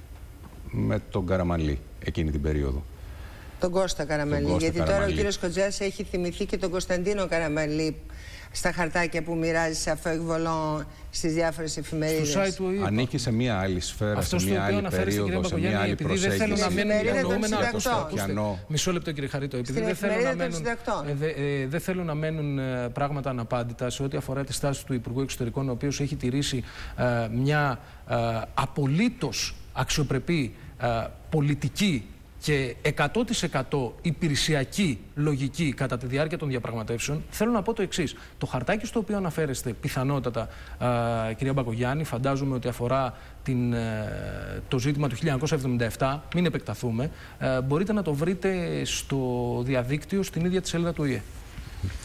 με τον Καραμανλή εκείνη την περίοδο. Τον Κώστα Καραμανλή, τον Κώστα γιατί Καραμανλή. τώρα ο κύριος Κοντζάς έχει θυμηθεί και τον Κωνσταντίνο Καραμανλή στα χαρτάκια που μοιράζει σε αφοεκβολόν στις διάφορες εφημερίδες. Ανήκει σε μια άλλη σφαίρα, αυτό σε μια άλλη περίοδο, σε μια άλλη προσέγγιση. Δεν θέλω να μένουν το Σκοπιανό. Μισό λεπτό, κύριε Χαρίτο. Επειδή δεν θέλω, να μένουν, ε, δε, ε, δεν θέλω να μένουν ε, πράγματα αναπάντητα σε ό,τι αφορά τη στάση του Υπουργού Εξωτερικών, ο οποίος έχει τηρήσει ε, μια ε, απολύτως αξιοπρεπή ε, πολιτική και εκατό τοις εκατό υπηρεσιακή λογική κατά τη διάρκεια των διαπραγματεύσεων, θέλω να πω το εξής. Το χαρτάκι στο οποίο αναφέρεστε πιθανότατα, α, κυρία Μπακογιάννη, φαντάζομαι ότι αφορά την, ε, το ζήτημα του χίλια εννιακόσια εβδομήντα επτά, μην επεκταθούμε, ε, μπορείτε να το βρείτε στο διαδίκτυο, στην ίδια τη σελίδα του ΟΗΕ.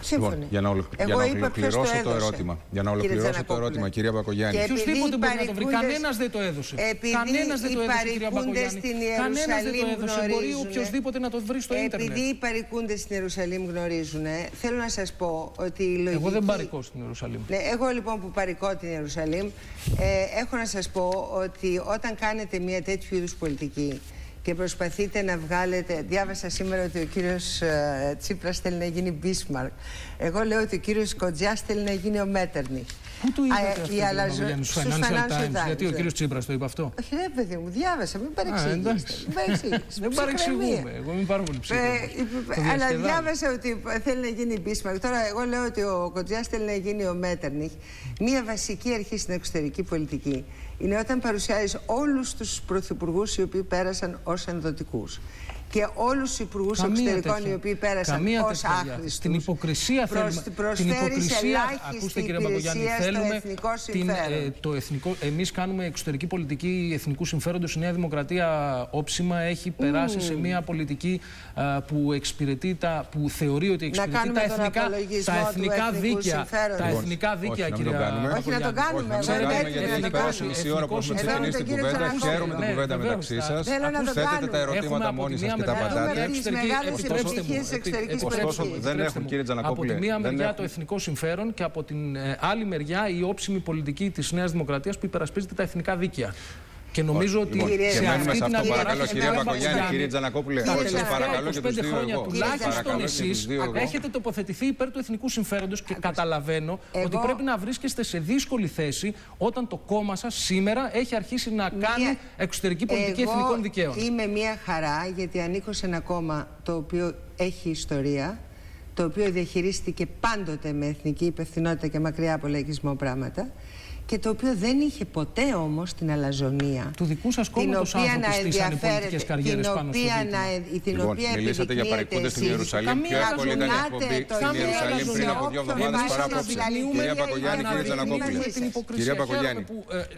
Σύμφωνοι. Λοιπόν, για να, ολο... για να ολοκληρώσω το, το ερώτημα. Για να ολοκληρώσω το ερώτημα, κυρία Μπακογιάννη. Οποιοδήποτε μπορεί να το βρει. Κανένας δεν το έδωσε. Κανένας δεν το έδωσε, κυρία Μπακογιάννη. Κανένας δεν το έδωσε. Μπορεί οποιοδήποτε να το βρει στο ίντερνετ. Επειδή οι παρικούντες στην Ιερουσαλήμ γνωρίζουν, θέλω να σας πω ότι η λογική... Εγώ δεν παρικώ στην Ιερουσαλήμ. Ναι, εγώ λοιπόν που παρικώ την Ιερουσαλήμ, ε, έχω να σας πω ότι όταν κάνετε μια τέτοιου είδους πολιτική και προσπαθείτε να βγάλετε... Διάβασα σήμερα ότι ο κύριος ε, Τσίπρας θέλει να γίνει Μπίσμαρκ. Εγώ λέω ότι ο κύριος Κοντζιάς θέλει να γίνει ο Μέτερνιχ. Πού το είπατε αυτό, κύριε Μπακογιάννη, στους Financial Times? Γιατί ο κύριος Τσίπρας το είπε αυτό? Όχι, ρε παιδί μου, διάβασα, μην παρεξηγήσετε. Δεν παρεξηγούμε, εγώ είμαι πάρα πολύ ψύχρεμος. Αλλά διάβασα ότι θέλει να γίνει Μπίσμαρκ. Τώρα, εγώ λέω ότι ο Κοντζιάς θέλει να γίνει ο Μέτερνιχ. Μία βασική αρχή στην εξωτερική πολιτική είναι όταν παρουσιάζεις όλους τους πρωθυπουργούς οι οποίοι πέρασαν ως ενδοτικούς και όλους τους υπουργούς εξωτερικών οι οποίοι πέρασαν ως άχρηστους. Την υποκρισία θέλουμε. Την υποκρισία, ακούστε κύριε Μπακογιάννη, θέλουμε την, ε, το εθνικό. Εμείς κάνουμε εξωτερική πολιτική εθνικού συμφέροντος. Η Νέα Δημοκρατία όψιμα έχει περάσει mm. σε μια πολιτική α, που εξυπηρετεί τα, που θεωρεί ότι εξυπηρετεί τα εθνικά, τα εθνικά δίκαια. Τα εθνικά δίκαια, κύριε Μπακογιάννη. Όχι να το κάνουμε. Μισή ώρα που έχουμε ξεκινήσει την κουβέντα. Χαίρομαι την κουβέντα μεταξύ σας. Θέτετε τα ερωτήματα μόνοι σας. Ωστόσο, δεν έχουν, κύριε Τζανακόπουλε. Από τη μία μεριά το εθνικό συμφέρον και από την ε, άλλη μεριά η όψιμη πολιτική της Νέας Δημοκρατίας που υπερασπίζεται τα εθνικά δίκαια. Και νομίζω ότι λοιπόν, σε και αυτή σε την αυτό, παρακαλώ, κυρία Μπακογιάννη, κύριε Τζανακόπουλε, όχι, παρακαλώ και τους δύο εγώ. Τουλάχιστον εσείς έχετε τοποθετηθεί υπέρ του εθνικού συμφέροντος και καταλαβαίνω εγώ... ότι πρέπει να βρίσκεστε σε δύσκολη θέση όταν το κόμμα σας σήμερα έχει αρχίσει να κάνει μια... εξωτερική πολιτική εγώ εθνικών δικαίων. Είμαι μια χαρά γιατί ανήκω σε ένα κόμμα το οποίο έχει ιστορία, το οποίο διαχειρίστηκε πάντοτε με εθνική υπευθυνότητα και μακριά από λαϊκισμό πράγματα. Και το οποίο δεν είχε ποτέ όμως την αλαζονία. Του δικού σας κόμματος άνθρωποι στήσανε πολιτικές καριέρες πάνω στο ζήτημα. Την οποία μιλήσατε για παρικούντες στην Ιερουσαλήμ. Πιο εύκολη ήταν η εκπομπή στην Ιερουσαλήμ πριν από δύο εβδομάδες παρά απόψε. Κυρία Μπακογιάννη, κύριε Τζανακόπουλε. Κυρία Μπακογιάννη,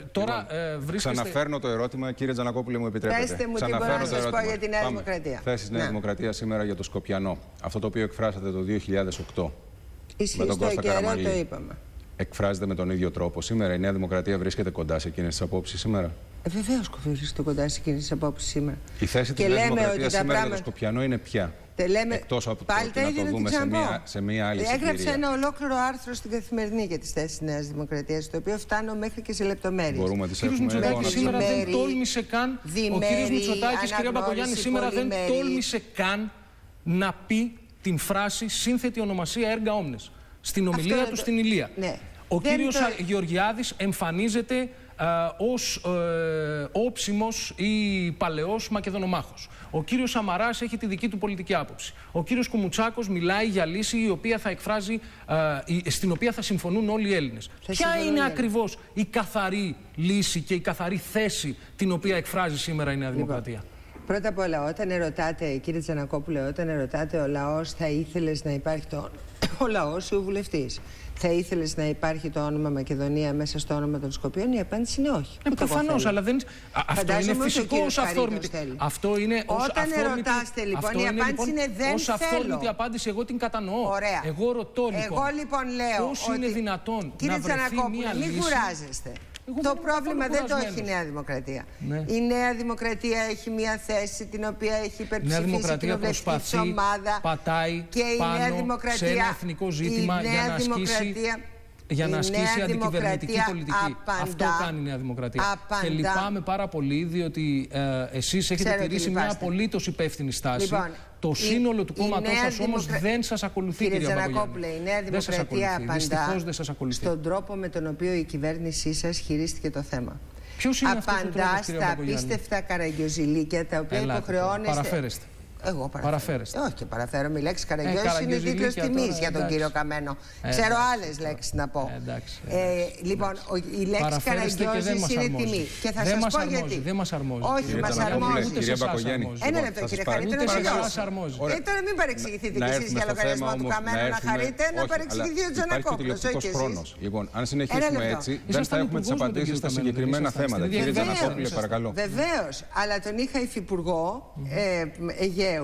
ξαναφέρνω το ερώτημα. Κύριε Τζανακόπουλε, μου επιτρέπετε. Πέστε μου τι μπορώ να σας πω για τη Νέα Δημοκρατία. Θέση Νέα Δημοκρατία σήμερα για το Σκοπιανό. Αυτό το οποίο εκφράσατε το δύο χιλιάδες οκτώ. Ισχύει στο καιρό, το είπαμε. Εκφράζεται με τον ίδιο τρόπο. Σήμερα η Νέα Δημοκρατία βρίσκεται κοντά σε εκείνες τις απόψεις σήμερα. Ε, Βεβαίως βρίσκεται κοντά σε εκείνες τις απόψεις σήμερα. Η θέση της Νέας Δημοκρατίας σήμερα πράγματα... για το Σκοπιανό είναι ποια? Λέμε... Εκτός από το ότι να το δούμε σε μια, σε μια άλλη συγκυρία. Έγραψα ένα ολόκληρο άρθρο στην Καθημερινή για τις θέσεις της Νέας Δημοκρατίας, το οποίο φτάνω μέχρι και σε λεπτομέρειες. Μπορούμε να τις έχουμε εδώ. Σήμερα δεν τόλμησε καν, ο κύριος Μητσοτάκης, κυρία Μπακογιάννη, σήμερα δεν τόλμησε καν να πει την φράση σύνθετη ονομασία έργα όμνες στην ομιλία του στην Ηλία. Ο δεν κύριος το... Γεωργιάδης εμφανίζεται α, ως ε, όψιμος ή παλαιός Μακεδονομάχος. Ο κύριος Σαμαράς έχει τη δική του πολιτική άποψη. Ο κύριος Κουμουτσάκος μιλάει για λύση η οποία θα εκφράζει, α, η, στην οποία θα συμφωνούν όλοι οι Έλληνες. Θα Ποια είναι ακριβώς η καθαρή λύση και η καθαρή θέση την οποία εκφράζει σήμερα η Νέα Δημοκρατία? Λοιπόν, πρώτα απ' όλα, όταν ερωτάτε, κύριε Τζανακόπουλε, όταν ερωτάτε ο λαός θα ήθελες να υπάρχει το... ο λαός ή ο βουλευτής. Θα ήθελες να υπάρχει το όνομα Μακεδονία μέσα στο όνομα των Σκοπίων? Η απάντηση είναι όχι. Ε, προφανώς, αλλά δεν. Α, αυτό είναι φυσικό ως αυθόρμητη. Αυτό είναι ως Όταν αυθόρμητη... ερωτάστε λοιπόν, η απάντηση λοιπόν, είναι δεν ως θέλω. Ως αυθόρμητη απάντηση, εγώ την κατανοώ. Ωραία. Εγώ ρωτώ λοιπόν. Εγώ λοιπόν λέω. Πώς ότι... είναι δυνατόν κύριε να βρεθεί μια μην λύση? κουράζεστε. Εγώ το πρόβλημα δεν το έχει η Νέα Δημοκρατία. Ναι. Η Νέα Δημοκρατία έχει μια θέση την οποία έχει υπερψηφίσει η κοινοβουλευτική ομάδα. Πατάει και η πάνω Νέα Δημοκρατία, σε ένα εθνικό ζήτημα για να ασκήσει, για να ασκήσει αντικυβερνητική πολιτική. Απαντά, Αυτό κάνει η Νέα Δημοκρατία. Απαντά. Και λυπάμαι πάρα πολύ, διότι ε, εσείς έχετε Ξέρω τηρήσει μια απολύτως υπεύθυνη στάση. Λοιπόν, το σύνολο η, του κόμματός σας δημοκρα... όμως δεν σας ακολουθεί, κύριε Τζανακόπουλε. Η Νέα Δημοκρατία απαντά στον τρόπο με τον οποίο η κυβέρνησή σας χειρίστηκε το θέμα. Ποιος είναι απαντά στα απίστευτα καραγκιοζηλίκια τα οποία υποχρεώνεστε. Παραφέρεστε. Εγώ παραφέρεστε. Όχι, και παραφέρομαι. Η λέξη καραγκιόζης είναι τίτλος τιμής για τον εντάξει. κύριο Καμένο. Ε, Ξέρω άλλες λέξεις να πω. Ε, εντάξει, ε, λοιπόν, η λέξη καραγκιόζης είναι τιμή. Και θα σας πω γιατί. Δεν μας αρμόζει. Όχι, μας αρμόζει. Κυρία Μπακογιάννη. Ένα λεπτό, κύριε Χαρίτη, να τελειώσω. Ε, τώρα μην παρεξηγηθείτε κι εσείς για λογαριασμό του Καμένου να χαρείτε, να παρεξηγηθεί ο Τζανακόπουλος. Υπάρχει χρόνος. Λοιπόν, αν συνεχίσουμε έτσι, δεν θα έχουμε τις απαντήσεις στα συγκεκριμένα θέματα. Κύριε Τζανακόπουλε, παρακαλώ. Βεβαίως, αλλά τον είχα υφυπουργό Αιγαίου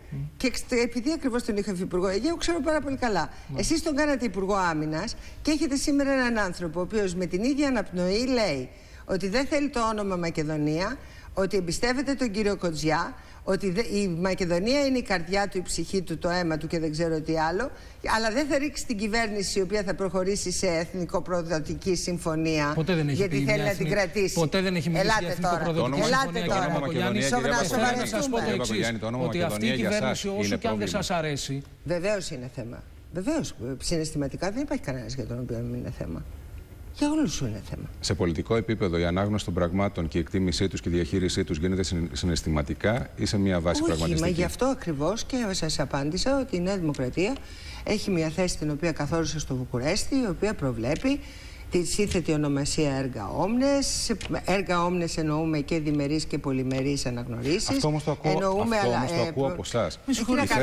Mm. Και επειδή ακριβώς τον είχα υπουργό Αιγαίου, ξέρω πάρα πολύ καλά. Mm. Εσείς τον κάνατε υπουργό άμυνας και έχετε σήμερα έναν άνθρωπο ο οποίος με την ίδια αναπνοή λέει ότι δεν θέλει το όνομα Μακεδονία, ότι εμπιστεύεται τον κύριο Κοτζιά, ότι η Μακεδονία είναι η καρδιά του, η ψυχή του, το αίμα του και δεν ξέρω τι άλλο, αλλά δεν θα ρίξει την κυβέρνηση η οποία θα προχωρήσει σε εθνικοπροδοτική συμφωνία. Ποτέ δεν έχει γιατί πει θέλει να την κρατήσει. Ποτέ δεν έχει μιλήσει για εθνικοπροδοτική συμφωνία. Ελάτε τώρα. Να σας πω το εξής, ότι αυτή η κυβέρνηση όσο και αν δεν σας αρέσει. Βεβαίως είναι θέμα. Βεβαίως. Συναισθηματικά δεν υπάρχει κανένας για τον οποίο δεν είναι θέμα. Για όλους σου είναι θέμα. Σε πολιτικό επίπεδο, η ανάγνωση των πραγμάτων και η εκτίμησή τους και η διαχείρισή τους γίνεται συναισθηματικά ή σε μια βάση Όχι, πραγματιστική? Μα γι' αυτό ακριβώς και σας απάντησα ότι η Νέα Δημοκρατία έχει μια θέση την οποία καθόρισε στο Βουκουρέστι, η οποία προβλέπει τη σύνθετη ονομασία έργα όμνες. Έργα όμνες εννοούμε και διμερείς και πολυμερείς αναγνωρίσεις. Αυτό όμως το ακούω, εννοούμε, αυτό αλλά, όμως το ε, ακούω από εσάς. Η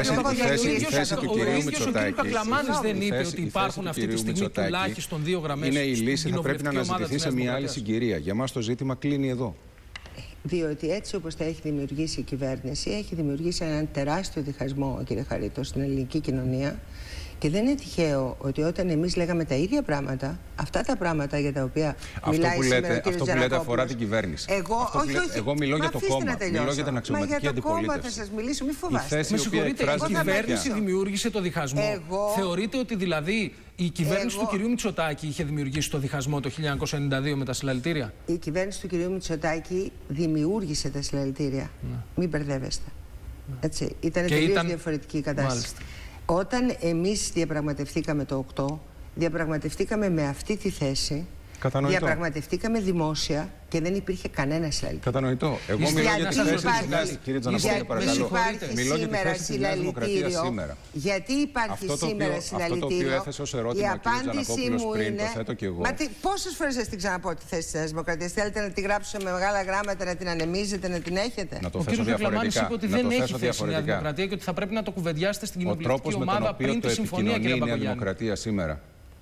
θέση του κυρίου Μητσοτάκη. Ο κ. Κακλαμάνης δεν είπε ότι υπάρχουν αυτή τη στιγμή τουλάχιστον δύο γραμμές. Είναι η λύση, θα πρέπει να αναζητηθεί σε μια άλλη συγκυρία. Για μας το ζήτημα κλείνει εδώ. Διότι έτσι όπως τα έχει δημιουργήσει η κυβέρνηση, έχει δημιουργήσει έναν τεράστιο διχασμό, κύριε Χαρίτο, στην ελληνική κοινωνία. Και δεν είναι τυχαίο ότι όταν εμείς λέγαμε τα ίδια πράγματα, αυτά τα πράγματα για τα οποία αυτό μιλάει που λέτε, σήμερα ο κ. Αυτό που λέτε αφορά την κυβέρνηση. Εγώ, όχι, όχι. Εγώ μιλώ για το κόμμα. Μιλώ για την αξιωματική αντιπολίτευση. Μα για το κόμμα θα σας μιλήσω, μη φοβάστε. Με συγχωρείτε, η κυβέρνηση δημιούργησε το διχασμό. Εγώ... Θεωρείτε ότι δηλαδή η κυβέρνηση Εγώ... του κ. Μητσοτάκη είχε δημιουργήσει το διχασμό το χίλια εννιακόσια ενενήντα δύο με τα συλλαλητήρια? Η κυβέρνηση του κ. Μητσοτάκη δημιούργησε τα συλλαλητήρια. Ναι. Μην μπερδεύεστε. Ναι. Έτσι. Ήταν τελείως ήταν... διαφορετική η κατάσταση. Μάλιστα. Όταν εμείς διαπραγματευτήκαμε το οκτώ, διαπραγματευτήκαμε με αυτή τη θέση. Κατανοητό. Διαπραγματευτήκαμε δημόσια και δεν υπήρχε κανένα συλλαλητήριο. Κατανοητό. Εγώ μιλώ για τη θέση της Νέας. Κύριε Τζανακόπουλε, παρακαλώ. Μιλώ για τη θέση της Νέας Δημοκρατίας σήμερα. Γιατί υπάρχει σήμερα συλλαλητήριο? Αυτό το οποίο έθεσε ως ερώτημα ο κύριος Τζανακόπουλος πριν, το θέτω και εγώ. Μα τι, πόσες φορές σας την ξαναπώ τη θέση της Νέας Δημοκρατίας? Θέλετε να τη γράψω με μεγάλα γράμματα, να την ανεμίζετε, να την έχετε? Να το θέσω διαφορετικά. Είπε ότι δεν έχει θέση η Νέα Δημοκρατία και ότι θα πρέπει να το κουβεντιάσετε στην κοινοβουλευτική ομάδα πριν τη συμφωνία, κύριε Παπαγιάννη. Η Νέα Δημοκρατία σήμερα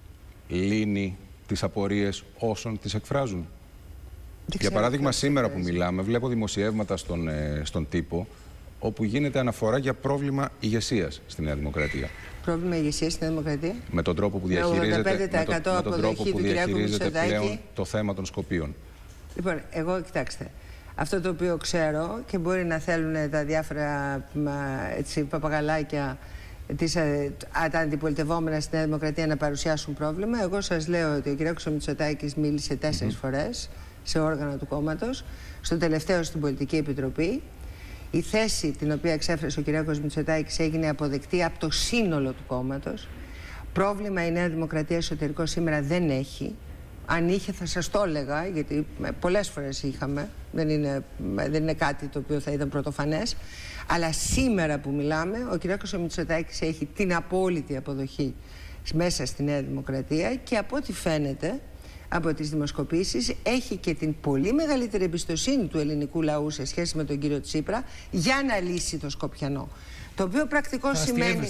λύνει τις απορίες όσων τις εκφράζουν. Για παράδειγμα, σήμερα που μιλάμε, βλέπω δημοσιεύματα στον, ε, στον τύπο, όπου γίνεται αναφορά για πρόβλημα ηγεσίας στη Νέα Δημοκρατία. Πρόβλημα ηγεσίας στη Νέα Δημοκρατία? Με τον τρόπο που διαχειρίζεται, με το, με τον τρόπο που διαχειρίζεται πλέον το θέμα των Σκοπίων. Λοιπόν, εγώ κοιτάξτε. Αυτό το οποίο ξέρω και μπορεί να θέλουν τα διάφορα έτσι, παπαγαλάκια, Τις, τα αντιπολιτευόμενα στη Νέα Δημοκρατία να παρουσιάσουν πρόβλημα. Εγώ σας λέω ότι ο κ. Μητσοτάκης μίλησε τέσσερις mm-hmm. φορές σε όργανα του κόμματος, στο τελευταίο στην Πολιτική Επιτροπή. Η θέση την οποία εξέφρασε ο κ. Μητσοτάκης έγινε αποδεκτή από το σύνολο του κόμματος. Πρόβλημα η Νέα Δημοκρατία εσωτερικό σήμερα δεν έχει. Αν είχε θα σας το έλεγα, γιατί πολλές φορές είχαμε, δεν είναι, δεν είναι κάτι το οποίο θα ήταν πρωτοφανές. Αλλά σήμερα που μιλάμε, ο κ. Μητσοτάκης έχει την απόλυτη αποδοχή μέσα στη Νέα Δημοκρατία και από ό,τι φαίνεται από τις δημοσκοπήσεις έχει και την πολύ μεγαλύτερη εμπιστοσύνη του ελληνικού λαού σε σχέση με τον κύριο Τσίπρα για να λύσει το Σκοπιανό. Το οποίο πρακτικό σημαίνει...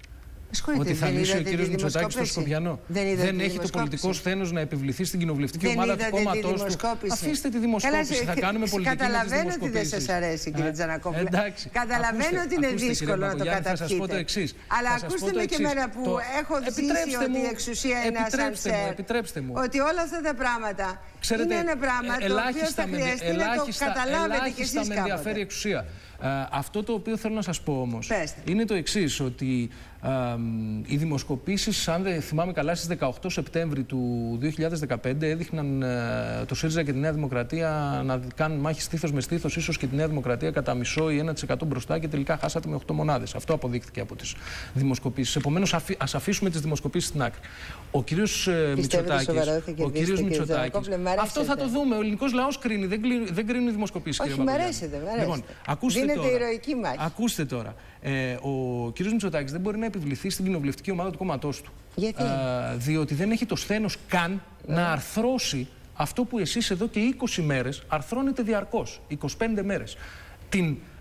Ότι θα λύσει ο κύριος Μητσοτάκης στο Σκοπιανό. Δεν, δεν έχει το πολιτικό σθένος να επιβληθεί στην κοινοβουλευτική δεν ομάδα του κόμματός του. Αφήστε τη δημοσκόπηση. Καλά, θα κάνουμε πολιτική καταλαβαίνω με τις ότι δεν σας αρέσει, κύριε Τζανακόπουλε. Εντάξει. Καταλαβαίνω ότι είναι δύσκολο να το καταπιείτε. Αλλά ακούστε με και εμένα που έχω ζήσει ότι η εξουσία είναι ένα σανσέρ. Ότι όλα αυτά τα πράγματα είναι ένα πράγμα το οποίο θα χρειαστεί να το καταλάβετε κι εσείς κάποτε. Uh, αυτό το οποίο θέλω να σας πω όμως Πέστε. είναι το εξής, ότι uh, οι δημοσκοπήσεις, αν δεν θυμάμαι καλά, στις δεκαοκτώ Σεπτέμβρη του δύο χιλιάδες δεκαπέντε έδειχναν uh, το ΣΥΡΙΖΑ και τη Νέα Δημοκρατία να κάνουν μάχη στήθος με στήθος, ίσως και τη Νέα Δημοκρατία κατά μισό ή ένα τοις εκατό μπροστά και τελικά χάσατε με οκτώ μονάδες. Αυτό αποδείχθηκε από τις δημοσκοπήσεις. Επομένως, αφή, ας αφήσουμε τις δημοσκοπήσεις στην άκρη. Ο κύριος Μητσοτάκης, ο κύριος Μητσοτάκης, αυτό θα το δούμε. Ο ελληνικός λαός κρίνει, δεν, κρίνει, δεν κρίνουν οι δημοσκοπήσεις. Όχι, μ' αρέσετε, μ' αρέσετε. Λοιπόν, Τώρα, ηρωική μάχη. Ακούστε τώρα. Ε, ο κ. Μητσοτάκης δεν μπορεί να επιβληθεί στην κοινοβουλευτική ομάδα του κόμματός του. Γιατί? Ε, διότι δεν έχει το σθένος καν ε. να αρθρώσει αυτό που εσείς εδώ και είκοσι μέρες αρθρώνετε διαρκώς. είκοσι πέντε μέρες. Την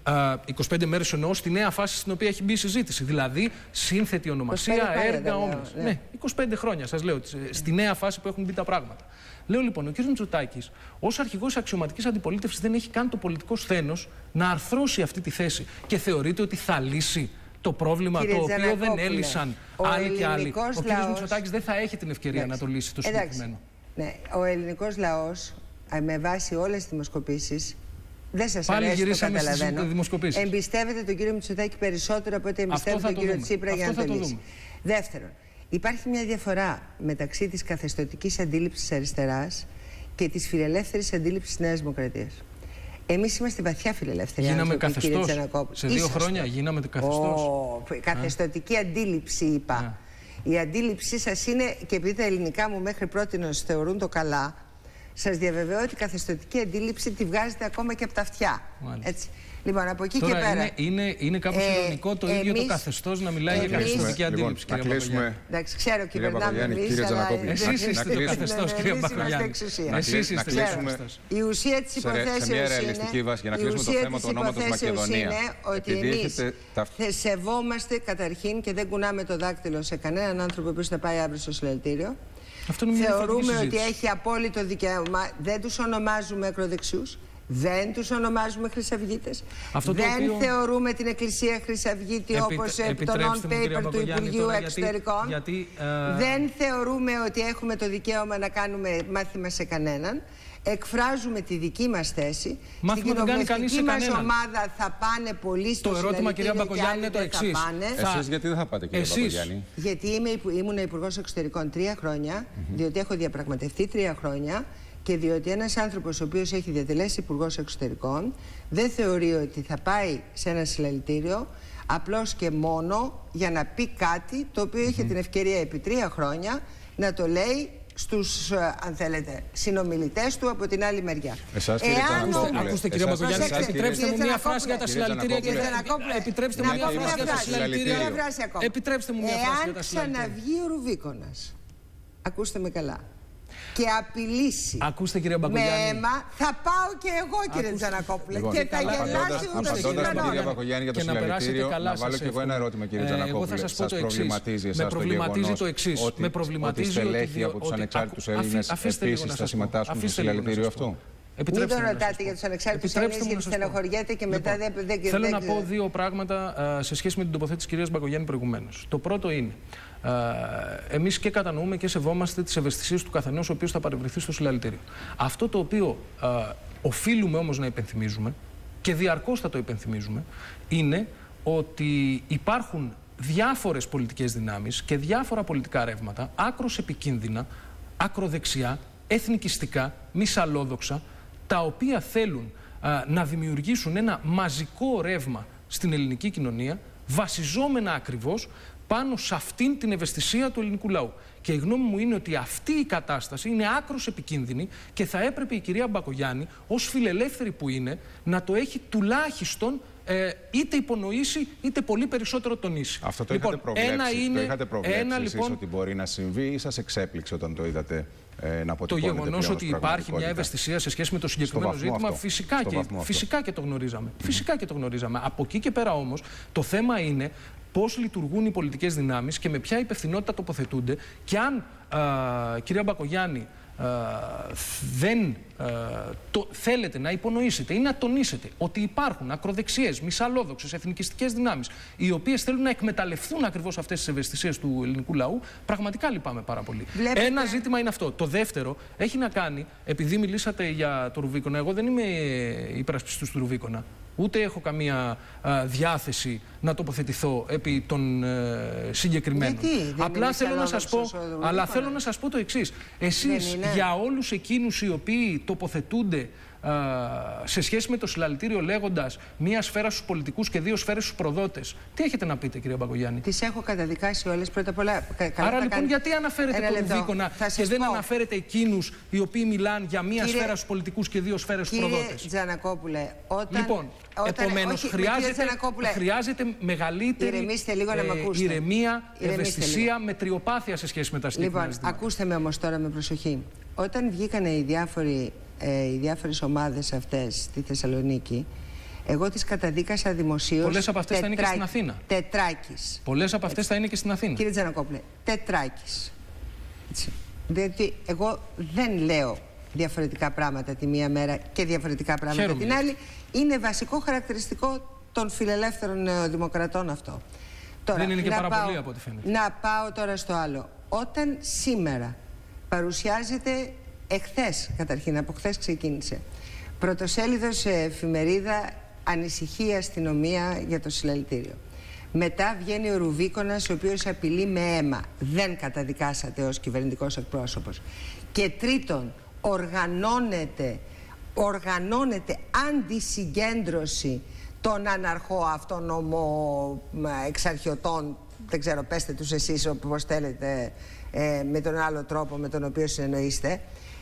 είκοσι πέντε μέρες εννοώ στη νέα φάση στην οποία έχει μπει η συζήτηση. Δηλαδή, σύνθετη ονομασία, έργα, όμιλος. Ναι. ναι, είκοσι πέντε χρόνια σας λέω, στη νέα φάση που έχουν μπει τα πράγματα. Λέω λοιπόν, ο κ. Μητσοτάκης, ως αρχηγός αξιωματικής αντιπολίτευσης, δεν έχει καν το πολιτικό σθένος να αρθρώσει αυτή τη θέση. Και θεωρείτε ότι θα λύσει το πρόβλημα Κύριε το οποίο Τζανακόπουλε, δεν έλυσαν άλλοι και άλλοι. Ο κ. Λαός... Μητσοτάκης δεν θα έχει την ευκαιρία εντάξει, να το λύσει το συγκεκριμένο. Ναι, ο ελληνικός λαός, με βάση όλες τις δημοσκοπήσεις, δεν σας Πάλι αρέσει, το καταλαβαίνω, εμπιστεύεται τον κύριο Μητσοτάκη περισσότερο από ό,τι εμπιστεύεται τον κύριο Τσίπρα για να το, το λύσει. Δεύτερον, υπάρχει μια διαφορά μεταξύ της καθεστωτικής αντίληψης αριστεράς και της φιλελεύθερης αντίληψης της Νέας Δημοκρατίας. Εμείς είμαστε βαθιά φιλελεύθεροι. Γίναμε καθεστώς. Σε δύο Είσαστε. χρόνια γίναμε καθεστώς. Oh, καθεστωτική ε. αντίληψη είπα. Ε. Η αντίληψή σας είναι, και επειδή τα ελληνικά μου μέχρι πρότινος θεωρούν το καλά, σας διαβεβαιώ ότι η καθεστωτική αντίληψη τη βγάζετε ακόμα και από τα αυτιά. Έτσι. Λοιπόν, από εκεί Τώρα και πέρα. Είναι, είναι, είναι κάπως ε, ειρωνικό το εμείς, ίδιο το καθεστώς να μιλάει εμείς, για καθεστωτική αντίληψη. Λοιπόν, να κλείσουμε. Εντάξει, ξέρω και περνάμε εμείς, αλλά εσείς είστε το καθεστώς, κύριε Μπακογιάννη. Εσείς είστε το καθεστώς. Η ουσία της υποθέσεως είναι, ρεαλιστική βάση, για να κλείσουμε το θέμα του ονόματος Μακεδονία. Είναι ότι εμείς σεβόμαστε καταρχήν και δεν κουνάμε το δάκτυλο σε κανέναν άνθρωπο που θα πάει αύριο στο συλλαλητήριο. Θεωρούμε ότι έχει απόλυτο δικαίωμα. Δεν τους ονομάζουμε ακροδεξιούς. Δεν τους ονομάζουμε χρυσαυγίτες. Δεν οποίο... θεωρούμε την Εκκλησία Χρυσαυγίτη Επι... όπως επί το non-paper του Υπουργείου Εξωτερικών. Γιατί, γιατί, uh... Δεν θεωρούμε ότι έχουμε το δικαίωμα να κάνουμε μάθημα σε κανέναν. Εκφράζουμε τη δική μας θέση. Μάθημα στην κοινοβουλευτική μας ομάδα θα πάνε πολλοί στο Το ερώτημα, κυρία Μπακογιάννη, είναι το εξής. Εσείς γιατί δεν θα πάτε, κυρία Μπακογιάννη? Γιατί είμαι, ήμουν Υπουργός Εξωτερικών τρία χρόνια, mm-hmm. διότι έχω διαπραγματευτεί τρία χρόνια. Και διότι ένας άνθρωπος ο οποίος έχει διατελέσει Υπουργός Εξωτερικών δεν θεωρεί ότι θα πάει σε ένα συλλαλητήριο απλώς και μόνο για να πει κάτι το οποίο είχε mm-hmm. την ευκαιρία επί τρία χρόνια να το λέει στους, αν θέλετε, συνομιλητές του από την άλλη μεριά. Εσάς, κύριε Τζανακόπουλε. Ακούστε, κυρία Μπακογιάννη, επιτρέψτε μου μία φράση για τα συλλαλητήρια. Επιτρέψτε μου μία φράση για τα συλλαλητήρια. Επιτρέψτε μου μία φράση για τα συλλαλητήρια. Εάν ξαναβγεί ο Ρουβίκονας, ακούστε με καλά, και απειλήσει Ακούστε, κυρία Μπακογιάννη. με αίμα, θα πάω και εγώ, κύριε Τζανακόπουλε. Λοιπόν, και θα γελάσει ούτως ή απαντώντας την κυρία Μπακογιάννη για το συλλαλητήριο, να βάλω και εγώ ένα ερώτημα, κύριε Τζανακόπουλε. Εγώ θα σας πω το εξής. Προβληματίζει με προβληματίζει το εξής. Ότι, με προβληματίζει ότι στελέχη από τους ανεξάρτητους Έλληνες επίσης θα συμμετάσχουν στο συλλαλητήριο αυτό? Μην τον ρωτάτε για τους ανεξάρτητους Έλληνες, γιατί στενοχωριέται και μετά δεν. Θέλω να πω δύο πράγματα σε σχέση με την τοποθέτηση της κυρίας Μπακογιάννη προηγουμένως. Το πρώτο είναι. Uh, εμείς και κατανοούμε και σεβόμαστε τις ευαισθησίες του καθενός ο οποίος θα παρευρεθεί στο συλλαλητήριο. Αυτό το οποίο uh, οφείλουμε όμως να υπενθυμίζουμε και διαρκώς θα το υπενθυμίζουμε είναι ότι υπάρχουν διάφορες πολιτικές δυνάμεις και διάφορα πολιτικά ρεύματα άκρως επικίνδυνα, ακροδεξιά, εθνικιστικά, μυσαλλόδοξα, τα οποία θέλουν uh, να δημιουργήσουν ένα μαζικό ρεύμα στην ελληνική κοινωνία βασιζόμενα ακριβώς πάνω σε αυτήν την ευαισθησία του ελληνικού λαού. Και η γνώμη μου είναι ότι αυτή η κατάσταση είναι άκρως επικίνδυνη και θα έπρεπε η κυρία Μπακογιάννη, ως φιλελεύθερη που είναι, να το έχει τουλάχιστον ε, είτε υπονοήσει είτε πολύ περισσότερο τονίσει. Αυτό το λοιπόν, είχατε προβλέψει, ένα είναι, το είχατε προβλέψει ένα, εσείς λοιπόν, ότι μπορεί να συμβεί ή σας εξέπληξε όταν το είδατε ε, να αποτυπώνεται? Το γεγονός ότι υπάρχει μια ευαισθησία σε σχέση με το συγκεκριμένο ζήτημα, αυτό. φυσικά, και, φυσικά και το γνωρίζαμε. Mm. Φυσικά και το γνωρίζαμε. Από εκεί και πέρα όμως, το θέμα είναι πώς λειτουργούν οι πολιτικές δυνάμεις και με ποια υπευθυνότητα τοποθετούνται και αν, α, κυρία Μπακογιάννη, α, δεν α, το, θέλετε να υπονοήσετε ή να τονίσετε ότι υπάρχουν ακροδεξιές, μυσαλλόδοξες, εθνικιστικές δυνάμεις οι οποίες θέλουν να εκμεταλλευτούν ακριβώς αυτές τις ευαισθησίες του ελληνικού λαού, πραγματικά λυπάμαι πάρα πολύ. Βλέπετε. Ένα ζήτημα είναι αυτό. Το δεύτερο έχει να κάνει, επειδή μιλήσατε για το Ρουβίκονα, εγώ δεν είμαι υπερασπιστής του Ρουβίκονα. Ούτε έχω καμία α, διάθεση να τοποθετηθώ επί των ε, συγκεκριμένων. Γιατί, Απλά θέλω να σας πω, αλλά θέλω να σας πω το εξής. Εσείς για όλους εκείνους οι οποίοι τοποθετούνται α, σε σχέση με το συλλαλητήριο λέγοντας μία σφαίρα στους πολιτικούς και δύο σφαίρες στους προδότες, τι έχετε να πείτε, κυρία Μπακογιάννη? Τις έχω καταδικάσει όλες πρώτα απ' όλα. Άρα λοιπόν κάνει... γιατί αναφέρετε τον Ρουβίκονα και δεν πω. αναφέρετε εκείνους οι οποίοι μιλάνε για μία κύριε... σφαίρα στους πολιτικούς και δύο σφαίρες στους προδότες? Κύριε Τζανακόπουλε, όταν... Λοιπόν, επομένως χρειάζεται, χρειάζεται μεγαλύτερη λίγο να ε, ηρεμία, ευαισθησία, μετριοπάθεια σε σχέση με τα συγκεκριμένα Λοιπόν, ζητήματα. ακούστε με όμως τώρα με προσοχή. Όταν βγήκαν οι, διάφοροι, ε, οι διάφορες ομάδες αυτές στη Θεσσαλονίκη, Εγώ τις καταδίκασα δημοσίως. Πολλές από αυτές θα είναι και στην Αθήνα. Τετράκης. Πολλές από αυτές Έτσι. θα είναι και στην Αθήνα. Κύριε Τζανακόπουλε, τετράκης. Έτσι. Διότι εγώ δεν λέω διαφορετικά πράγματα τη μία μέρα και διαφορετικά πράγματα Χαίρομαι. την άλλη. Είναι βασικό χαρακτηριστικό των φιλελεύθερων νεοδημοκρατών αυτό. Τώρα, δεν είναι και πάρα πάω, πολύ από ό,τι φαίνεται. Να πάω τώρα στο άλλο. Όταν σήμερα παρουσιάζεται εχθές, καταρχήν από χθες ξεκίνησε, πρωτοσέλιδο σε εφημερίδα ανησυχεί η αστυνομία για το συλλαλητήριο. Μετά βγαίνει ο Ρουβίκονας, ο οποίος απειλεί με αίμα. Δεν καταδικάσατε ως κυβερνητικός εκπρόσωπος. Και τρίτον, οργανώνεται, οργανώνεται αντισυγκέντρωση των αναρχό αυτόνομο εξαρχιωτών, δεν ξέρω, πέστε τους εσείς όπως θέλετε, ε, με τον άλλο τρόπο με τον οποίο συνεννοείστε.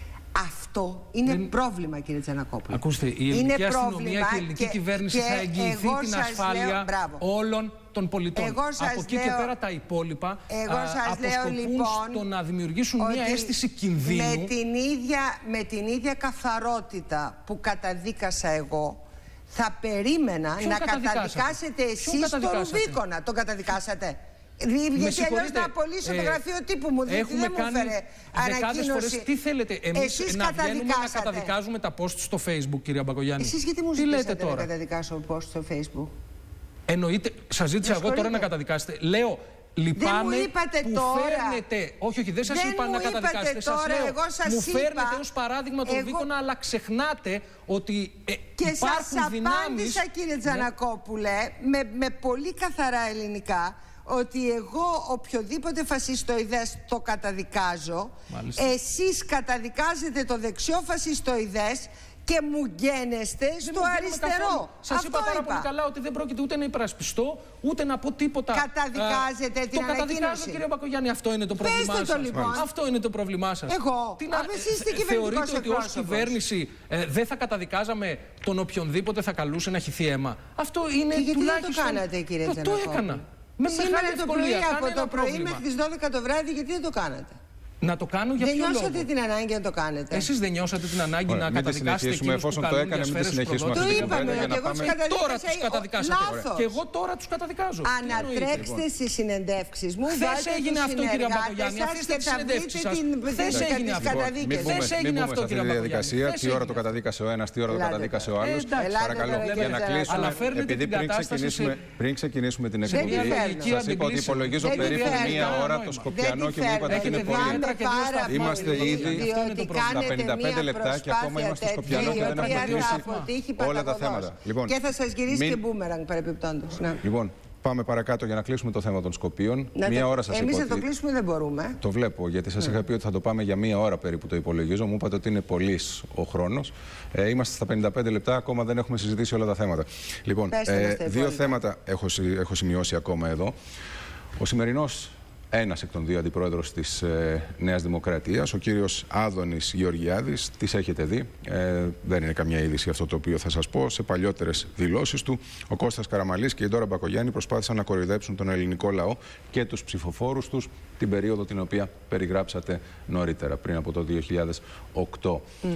Αυτό είναι δεν... πρόβλημα, κύριε Τζανακόπουλο. Ακούστε, η ελληνική αστυνομία και η ελληνική και, κυβέρνηση και θα εγγυηθεί την ασφάλεια λέω, όλων των πολιτών. Από εκεί λέω, και πέρα τα υπόλοιπα εγώ σας α, λέω, αποσκοπούν λοιπόν, στο να δημιουργήσουν μια αίσθηση κινδύνου. Με την, ίδια, με την ίδια καθαρότητα που καταδίκασα εγώ, θα περίμενα Ποιον να καταδικάσατε? καταδικάσετε εσείς τον Ρουβίκονα. Τον καταδικάσατε? Γιατί αλλιώς να απολύσω το γραφείο τύπου μου, διότι δεν μου έφερε ανακοίνωση. Φορές, τι θέλετε, εμείς εσείς να βγαίνουμε να καταδικάζουμε τα post στο Facebook, κυρία Μπακογιάννη? Εσείς γιατί μου ζητήσατε να καταδικάσω post στο Facebook? Εννοείται, σας ζήτησα εγώ τώρα να καταδικάσετε. Λέω, λυπάμαι που τώρα. φέρνετε. Όχι, όχι, δεν σας δεν είπα να καταδικάσετε. Σας τώρα, λέω, εγώ σας μου είπα, φέρνετε ως παράδειγμα τον εγώ... Ρουβίκονα, αλλά ξεχνάτε ότι ε, και υπάρχουν σας δυνάμεις. Απάντησα, κύριε Τζανακόπουλε, με, με πολύ καθαρά ελληνικά, ότι εγώ οποιοδήποτε φασιστοειδές το καταδικάζω. Μάλιστα. Εσείς καταδικάζετε το δεξιό φασιστοειδές και μου γκαίνεστε στο αριστερό. Σας είπα πάρα πολύ καλά ότι δεν πρόκειται ούτε να υπερασπιστώ, ούτε να πω τίποτα. Καταδικάζετε α, την το ανακοίνωση. Καταδικάζω, κύριε Μπακογιάννη, αυτό είναι το πρόβλημά σας. Το, λοιπόν. Αυτό είναι το πρόβλημά σας. Εγώ, Τι να... Θεωρείτε ότι ως κυβέρνηση ε, δεν θα καταδικάζαμε τον οποιονδήποτε θα καλούσε να χυθεί αίμα? Αυτό είναι και γιατί τουλάχιστον... δεν το κάνατε, κύριε Τζανακόπουλε? Το έκανα. Με Σήμερα το πρωί, από το πρωί πρόβλημα. μέχρι τις δώδεκα το βράδυ, γιατί δεν το κάνατε? Να το κάνω για δεν ποιο λόγο? νιώσατε την ανάγκη να το κάνετε? Εσείς δεν νιώσατε την ανάγκη Ωραία, να καταδικάσετε εκείνους που καλούν για σφαίρες του προδότες? Το είπαμε, ότι εγώ τους καταδικάσα. Τώρα τους καταδικάσατε. Και εγώ τώρα τους καταδικάζω. Ανατρέξτε στις συνεντεύξεις μου. Χθες έγινε αυτό, κύριε Μπακογιάννη. Αφήστε τις συνεντεύξεις σας. Χθες έγινε αυτό. Χθες έγινε αυτό, κύριε Μπακογιάννη. Τι ώρα το καταδίκασε ο ένας, τι ώρα το καταδίκασε ο άλλος. Παρακαλώ, για να κλείσουμε, επειδή πριν ξεκινήσουμε την εκπομπή, σας είπα ότι υπολογίζω περίπου μία ώρα το Σκοπιανό και μου είπατε ότι είναι πολύ. Είμαστε ήδη στα πενήντα πέντε λεπτά και ακόμα είμαστε στο Σκοπιανό και δεν έχουμε κλείσει όλα τα θέματα. Λοιπόν, και θα σας γυρίσει μην... και μπούμεραγκ παρεπιπτόντως. Ναι. Λοιπόν, πάμε παρακάτω για να κλείσουμε το θέμα των Σκοπίων. Να μία το... ώρα σας Εμείς είπα να το κλείσουμε δεν μπορούμε. Το βλέπω, γιατί σας mm. είχα πει ότι θα το πάμε για μία ώρα περίπου, το υπολογίζω. Μου είπατε ότι είναι πολύς ο χρόνος. Ε, είμαστε στα πενήντα πέντε λεπτά, ακόμα δεν έχουμε συζητήσει όλα τα θέματα. Λοιπόν, ε, δύο θέματα έχω, έχω σημειώσει ακόμα εδώ. Ο σημερινός ένας εκ των δύο αντιπρόεδρος της ε, Νέας Δημοκρατίας, ο κύριος Άδωνης Γεωργιάδης, τις έχετε δει, ε, δεν είναι καμιά είδηση αυτό το οποίο θα σας πω. Σε παλιότερες δηλώσεις του, ο Κώστας Καραμαλής και η Ντόρα Μπακογιάννη προσπάθησαν να κοροϊδέψουν τον ελληνικό λαό και τους ψηφοφόρους τους την περίοδο την οποία περιγράψατε νωρίτερα, πριν από το δύο χιλιάδες οκτώ. Mm.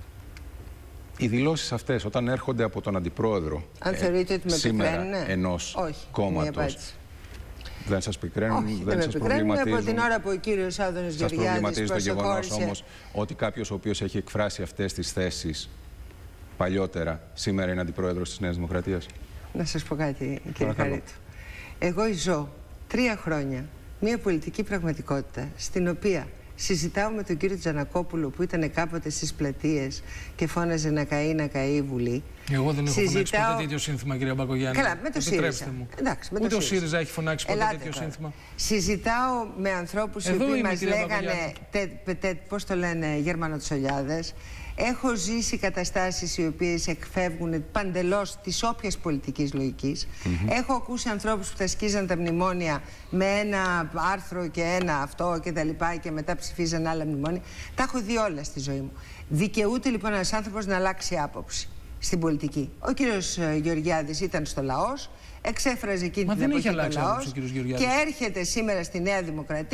Οι δηλώσεις αυτές, όταν έρχονται από τον αντιπρόεδρο Αν θεωρείτε ότι με σήμερα ενός κόμματος, δεν σας πικραίνουν, Όχι, δεν, δεν σας προβληματίζουν? Από την ώρα που ο κύριος Άδωνης Γεωργιάδης το γεγονός όμως ότι κάποιος ο οποίος έχει εκφράσει αυτές τις θέσεις παλιότερα, σήμερα είναι αντιπρόεδρος της Νέας Δημοκρατίας? Να σας πω κάτι, κύριε Χαρίτου. Εγώ ζω τρία χρόνια μια πολιτική πραγματικότητα στην οποία συζητάω με τον κύριο Τζανακόπουλο, που ήταν κάποτε στις πλατείες και φώναζε να καεί, να καεί η Βουλή. Εγώ δεν έχω συζητάω... φωνάξει ποτέ τέτοιο σύνθημα, κυρία Μπακογιάννη. Καλά, με το ΣΥΡΙΖΑ. Εντάξει, με το Ούτε ΣΥΡΙΖΑ. ο ΣΥΡΙΖΑ έχει φωνάξει ποτέ Ελάτε τέτοιο τώρα. σύνθημα. Συζητάω με ανθρώπους οι οποίοι μας λέγανε, τε, τε, πώς το λένε, Γερμανοτσολιάδες. Έχω ζήσει καταστάσεις οι οποίες εκφεύγουν παντελώς της όποιας πολιτικής λογικής. Mm-hmm. Έχω ακούσει ανθρώπους που τα σκίζαν τα μνημόνια με ένα άρθρο και ένα αυτό και τα λοιπά και μετά ψηφίζαν άλλα μνημόνια. Τα έχω δει όλα στη ζωή μου. Δικαιούται λοιπόν ένας άνθρωπος να αλλάξει άποψη στην πολιτική. Ο κύριος Γεωργιάδης ήταν στο λαός, εξέφραζε εκείνη Μα την εποχή το λαός και έρχεται σήμερα στη Νέα Δημοκρατία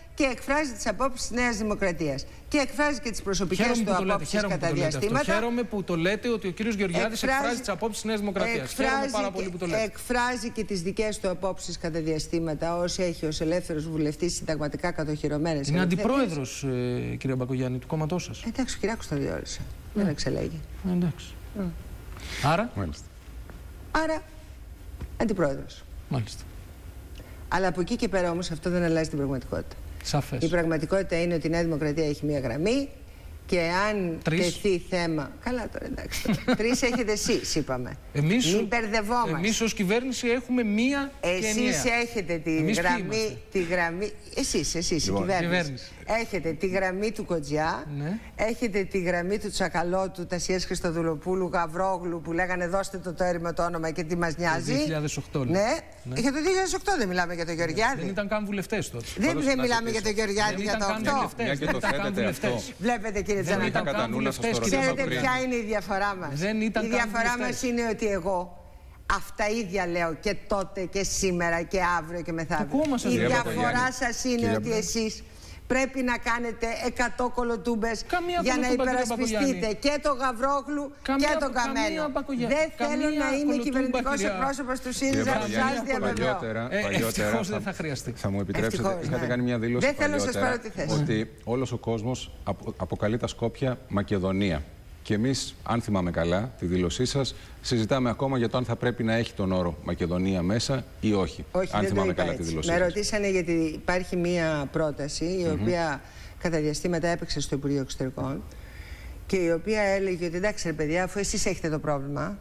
και εκφράζει τις απόψεις της Νέας Δημοκρατίας. Και εκφράζει και τις προσωπικές του απόψεις κατά διαστήματα. Χαίρομαι που το λέτε ότι ο κύριος Γεωργιάδης εκφράζει, εκφράζει τις απόψεις της Νέας Δημοκρατίας. Χαίρομαι πάρα πολύ που το λέτε. Εκφράζει και τις δικές του απόψεις κατά διαστήματα, όσοι έχει ως ελεύθερος βουλευτής συνταγματικά κατοχυρωμένες. Είναι αντιπρόεδρος, ε, κύριε Μπακογιάννη, του κόμματός σας. Εντάξει, ο Κυριάκος το διόρισε. Δεν εξελέγει. Εντάξει. Mm. Άρα. Μάλιστα. Άρα, αντιπρόεδρος. Μάλιστα. Αλλά από εκεί και πέρα όμως αυτό δεν αλλάζει την πραγματικότητα. Σαφές. Η πραγματικότητα είναι ότι η Νέα Δημοκρατία έχει μία γραμμή και αν τεθεί θέμα. Καλά τώρα, εντάξει. Τρεις έχετε εσείς, είπαμε. Εμείς, Μην μπερδευόμαστε. Εμείς ως κυβέρνηση έχουμε μία. Εσείς έχετε τη εμείς γραμμή, τη γραμμή. Εσείς, εσείς, λοιπόν, η κυβέρνηση. κυβέρνηση. Έχετε τη γραμμή του Κοντζιά, ναι. Έχετε τη γραμμή του Τσακαλώτου, Τασιές Χριστοδουλοπούλου, Γαβρόγλου που λέγανε δώστε το το έρημο το όνομα και τι μας νοιάζει. Το δύο χιλιάδες οκτώ. Ναι. ναι. Για το δύο χιλιάδες οκτώ δεν μιλάμε για τον Γεωργιάδη. Δεν ήταν καν βουλευτές τότε. Δεν, δεν μιλάμε για τον Γεωργιάδη για το οκτώ. Μια και το θέτετε αυτό. Βλέπετε κύριε Τζανακόπουλο. Ξέρετε ποια είναι η διαφορά μας. Η διαφορά μας είναι ότι εγώ αυτά ίδια λέω και τότε και σήμερα και αύριο και μεθαύριο. Η διαφορά σας είναι ότι εσείς πρέπει να κάνετε εκατό κολοτούμπες για να υπερασπιστείτε και τον Γαβρόγλου και τον Καμένο. Δεν θέλω να είμαι κυβερνητικός εκπρόσωπος του ΣΥΡΙΖΑ, σας διαβεβαιώ. Ευτυχώς δεν θα χρειαστεί. Θα μου επιτρέψετε, είχατε κάνει μια δήλωση παλιότερα ότι όλος ο κόσμος αποκαλεί τα Σκόπια Μακεδονία. Και εμείς, αν θυμάμαι καλά τη δήλωσή σας, συζητάμε ακόμα για το αν θα πρέπει να έχει τον όρο Μακεδονία μέσα ή όχι. Όχι, αν δεν θυμάμαι το καλά έτσι. τη δήλωσή Με σας. ρωτήσανε γιατί υπάρχει μία πρόταση η mm-hmm. οποία κατά διαστήματα έπαιξε στο Υπουργείο Εξωτερικών και η οποία έλεγε ότι εντάξει ρε παιδιά, αφού εσείς έχετε το πρόβλημα,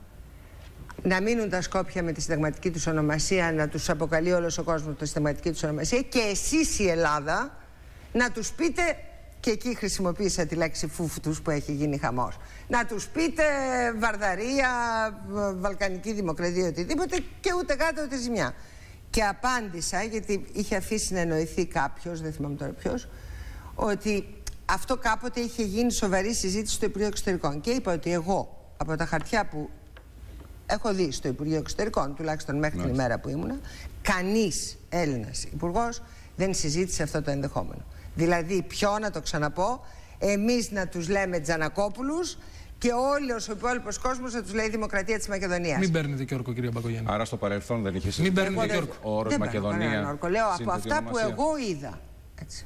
να μείνουν τα Σκόπια με τη συνταγματική τους ονομασία, να τους αποκαλεί όλος ο κόσμος τη συνταγματική τους ονομασία και εσείς η Ελλάδα να τους πείτε. Και εκεί χρησιμοποίησα τη λέξη φούφτους που έχει γίνει χαμός. Να τους πείτε Βαρδαρία, Βαλκανική Δημοκρατία, οτιδήποτε και ούτε κάτω ούτε ζημιά. Και απάντησα, γιατί είχε αφήσει να εννοηθεί κάποιος, δεν θυμάμαι τώρα ποιος, ότι αυτό κάποτε είχε γίνει σοβαρή συζήτηση στο Υπουργείο Εξωτερικών. Και είπα ότι εγώ, από τα χαρτιά που έχω δει στο Υπουργείο Εξωτερικών, τουλάχιστον μέχρι την ημέρα που ήμουνα, κανείς Έλληνας υπουργός δεν συζήτησε αυτό το ενδεχόμενο. Δηλαδή, ποιο να το ξαναπώ, εμείς να τους λέμε Τζανακόπουλους και όλος ο υπόλοιπος κόσμος να τους λέει Δημοκρατία της Μακεδονίας. Μην παίρνετε και όρκο, κυρία Μπακογιάννη. Άρα στο παρελθόν δεν είχε συζητήσει. Μην παίρνετε και όρκο. Ο όρος Μακεδονία. Όρκο. Λέω από αυτά που εγώ είδα. Έτσι.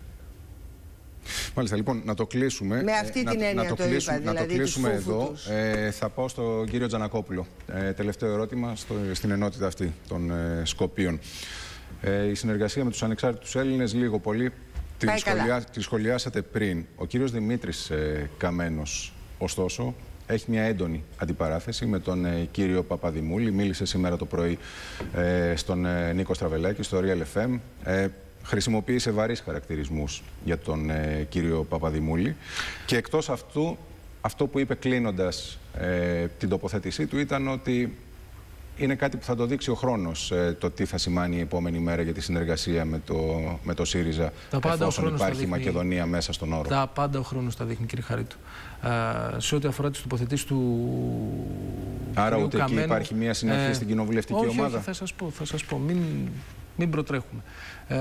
Μάλιστα, λοιπόν, να το κλείσουμε. Με αυτή την έννοια να το, το κλείσουμε, είπα, δηλαδή να το κλείσουμε εδώ. Ε, θα πάω στον κύριο Τζανακόπουλο. Ε, τελευταίο ερώτημα στο, στην ενότητα αυτή των ε, Σκοπίων. Ε, η συνεργασία με τους ανεξάρτητους Έλληνες, λίγο πολύ, τη, σχολιά, τη σχολιάσατε πριν. Ο κύριος Δημήτρης ε, Καμένος, ωστόσο, έχει μια έντονη αντιπαράθεση με τον ε, κύριο Παπαδημούλη. Μίλησε σήμερα το πρωί ε, στον ε, Νίκο Στραβελάκη, στο Real εφ εμ. Ε, χρησιμοποίησε βαρύς χαρακτηρισμούς για τον ε, κύριο Παπαδημούλη. Και εκτός αυτού, αυτό που είπε κλείνοντας ε, την τοποθέτησή του ήταν ότι είναι κάτι που θα το δείξει ο χρόνος, ε, το τι θα σημάνει η επόμενη μέρα για τη συνεργασία με το, με το ΣΥΡΙΖΑ, εφόσον υπάρχει Μακεδονία μέσα στον όρο. Τα πάντα ο χρόνος τα δείχνει, κύριε Χαρίτου. Ε, σε ό,τι αφορά τις τοποθετήσεις του. Άρα του ούτε Καμένου, εκεί υπάρχει μια συνοχή ε, στην κοινοβουλευτική όχι, ομάδα. Όχι, θα σας πω, θα σας πω. Μην, μην προτρέχουμε. Ε,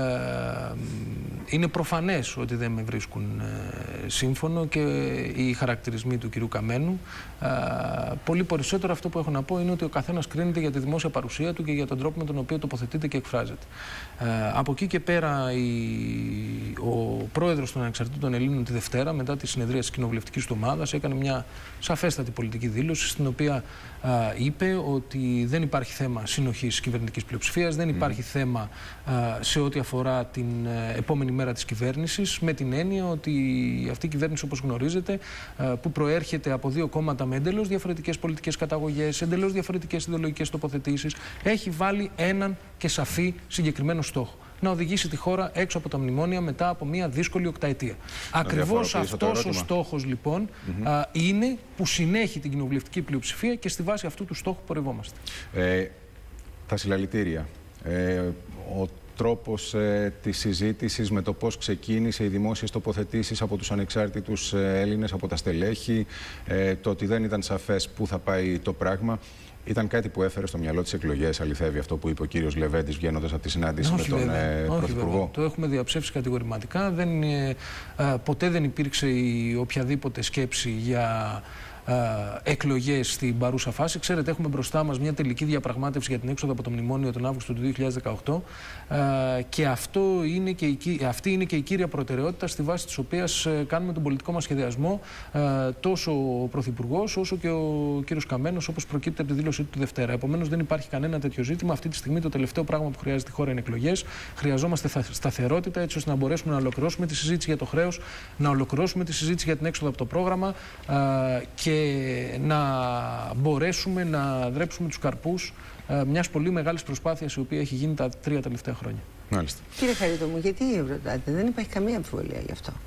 είναι προφανές ότι δεν με βρίσκουν ε, σύμφωνο και οι χαρακτηρισμοί του κυρίου Καμένου. Ε, πολύ περισσότερο αυτό που έχω να πω είναι ότι ο καθένας κρίνεται για τη δημόσια παρουσία του και για τον τρόπο με τον οποίο τοποθετείται και εκφράζεται. Ε, από εκεί και πέρα η, ο πρόεδρος των Ανεξαρτήτων Ελλήνων τη Δευτέρα, μετά τη συνεδρία της κοινοβουλευτικής του ομάδας, έκανε μια σαφέστατη πολιτική δήλωση στην οποία ε, είπε ότι δεν υπάρχει θέμα συνοχής κυβερνητικής πλειοψηφίας, δεν υπάρχει mm. θέμα ε, σε ό,τι αφορά την επόμενη μέρα της κυβέρνησης, με την έννοια ότι αυτή η κυβέρνηση, όπως γνωρίζετε, που προέρχεται από δύο κόμματα με εντελώς διαφορετικές πολιτικές καταγωγές, εντελώς διαφορετικές ιδεολογικές τοποθετήσεις, έχει βάλει έναν και σαφή συγκεκριμένο στόχο: να οδηγήσει τη χώρα έξω από τα μνημόνια μετά από μια δύσκολη οκταετία. Ακριβώς αυτός ο στόχος, λοιπόν, mm-hmm. α, είναι που συνέχει την κοινοβουλευτική πλειοψηφία και στη βάση αυτού του στόχου πορευόμαστε. Ε, τα συλλαλητήρια. Ε, ο τρόπος ε, της συζήτησης, με το πώς ξεκίνησε, οι δημόσιες τοποθετήσεις από τους ανεξάρτητους ε, Έλληνες, από τα στελέχη, ε, το ότι δεν ήταν σαφές πού θα πάει το πράγμα. Ήταν κάτι που έφερε στο μυαλό της εκλογές, αληθεύει αυτό που είπε ο κύριος Λεβέντης βγαίνοντας από τη συνάντηση όχι, με τον βέβαια, ε, όχι, Πρωθυπουργό. Βέβαια. Το έχουμε διαψεύσει κατηγορηματικά. Δεν, ε, ε, ποτέ δεν υπήρξε η οποιαδήποτε σκέψη για ε, εκλογές στην παρούσα φάση. Ξέρετε, έχουμε μπροστά μας μια τελική διαπραγμάτευση για την έξοδο από το μνημόνιο τον Αύγουστο του δύο χιλιάδες δεκαοκτώ ε, και αυτό είναι και η, αυτή είναι και η κύρια προτεραιότητα στη βάση της οποίας ε, κάνουμε τον πολιτικό μας σχεδιασμό, ε, τόσο ο Πρωθυπουργός όσο και ο κύριος Καμένος, όπως προκύπτει από τη δήλωσή του Δευτέρα. Επομένως, δεν υπάρχει κανένα τέτοιο ζήτημα. Αυτή τη στιγμή το τελευταίο πράγμα που χρειάζεται η χώρα είναι εκλογές. Χρειαζόμαστε σταθερότητα έτσι ώστε να μπορέσουμε να ολοκληρώσουμε τη συζήτηση για το χρέος, να ολοκληρώσουμε τη συζήτηση για την έξοδο από το πρόγραμμα ε, και να μπορέσουμε να δρέψουμε τους καρπούς ε, μιας πολύ μεγάλης προσπάθειας η οποία έχει γίνει τα τρία τελευταία χρόνια. Μάλιστα. Κύριε Χαρίτο μου, γιατί ρωτάτε, δεν υπάρχει καμία αμφιβολία γι' αυτό.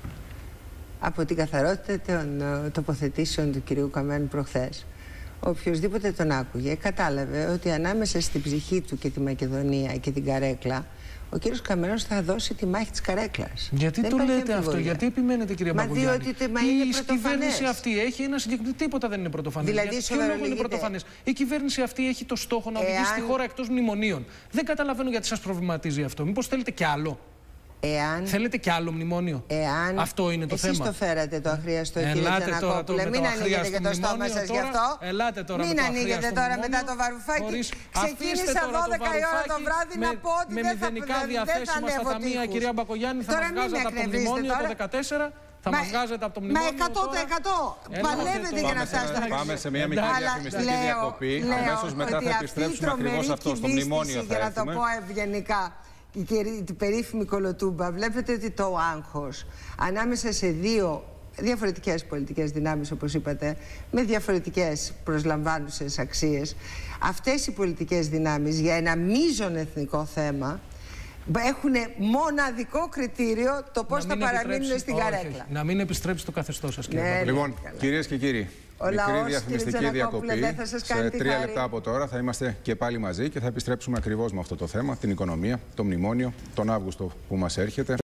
Από την καθαρότητα των uh, τοποθετήσεων του κυρίου Καμένου προχθές, οποιοδήποτε τον άκουγε κατάλαβε ότι ανάμεσα στην ψυχή του και τη Μακεδονία και την καρέκλα, ο κύριος Καμένος θα δώσει τη μάχη της καρέκλας. Γιατί δεν το λέτε αμφιβολία. Αυτό, γιατί επιμένετε, κυρία Μπακογιάννη? Μα διότι το, μα είναι η κυβέρνηση αυτή έχει ένα συγκεκριμένο. Τίποτα δεν είναι πρωτοφανές. Δηλαδή, ποιο λόγο είναι πρωτοφανές? Η κυβέρνηση αυτή έχει το στόχο να οδηγήσει Εάν... τη χώρα εκτός μνημονίων. Δεν καταλαβαίνω γιατί σας προβληματίζει αυτό. Μήπως θέλετε κι άλλο? Εάν... Θέλετε κι άλλο μνημόνιο? Εάν... Αυτό είναι το Εσείς θέμα. Εσείς το φέρατε το αχρίαστο, κύριε Τζανακόπουλε. Μην ανοίγετε και το στόμα σας γι' αυτό. Ελάτε τώρα Μην με το ανοίγετε τώρα μετά το Βαρουφάκι. Ξεκίνησα δώδεκα η ώρα το βράδυ να πω ότι δεν θα μηδενικά διαθέσιμα στα ταμεία, κυρία Μπακογιάννη, θα μας βγάζατε από το μνημόνιο το δεκατέσσερα. Θα μας βγάζετε από το μνημόνιο. Μα εκατό τοις εκατό παλεύετε για να φτάσετε. Πάμε σε μια μικρή διαφημιστική διακοπή. Αμέσως μετά θα επιστρέψουμε ακριβώς αυτό. Στο μνημόνιο θα έρθουμε. Για να το πω ευγενικά. Την περίφημη κολοτούμπα, βλέπετε ότι το άγχος ανάμεσα σε δύο διαφορετικές πολιτικές δυνάμεις, όπως είπατε, με διαφορετικές προσλαμβάνουσες αξίες, αυτές οι πολιτικές δυνάμεις για ένα μείζον εθνικό θέμα έχουν μοναδικό κριτήριο το πώς θα παραμείνουν στην καρέκλα. Να μην επιστρέψει το καθεστώς σας, κύριε ναι, Παπαδόπουλε. Λοιπόν, κυρίες και κύριοι, ο μικρή λαός, διαφημιστική διακοπή. Σε τρία χάρη. λεπτά από τώρα θα είμαστε και πάλι μαζί και θα επιστρέψουμε ακριβώς με αυτό το θέμα, την οικονομία, το μνημόνιο, τον Αύγουστο που μας έρχεται.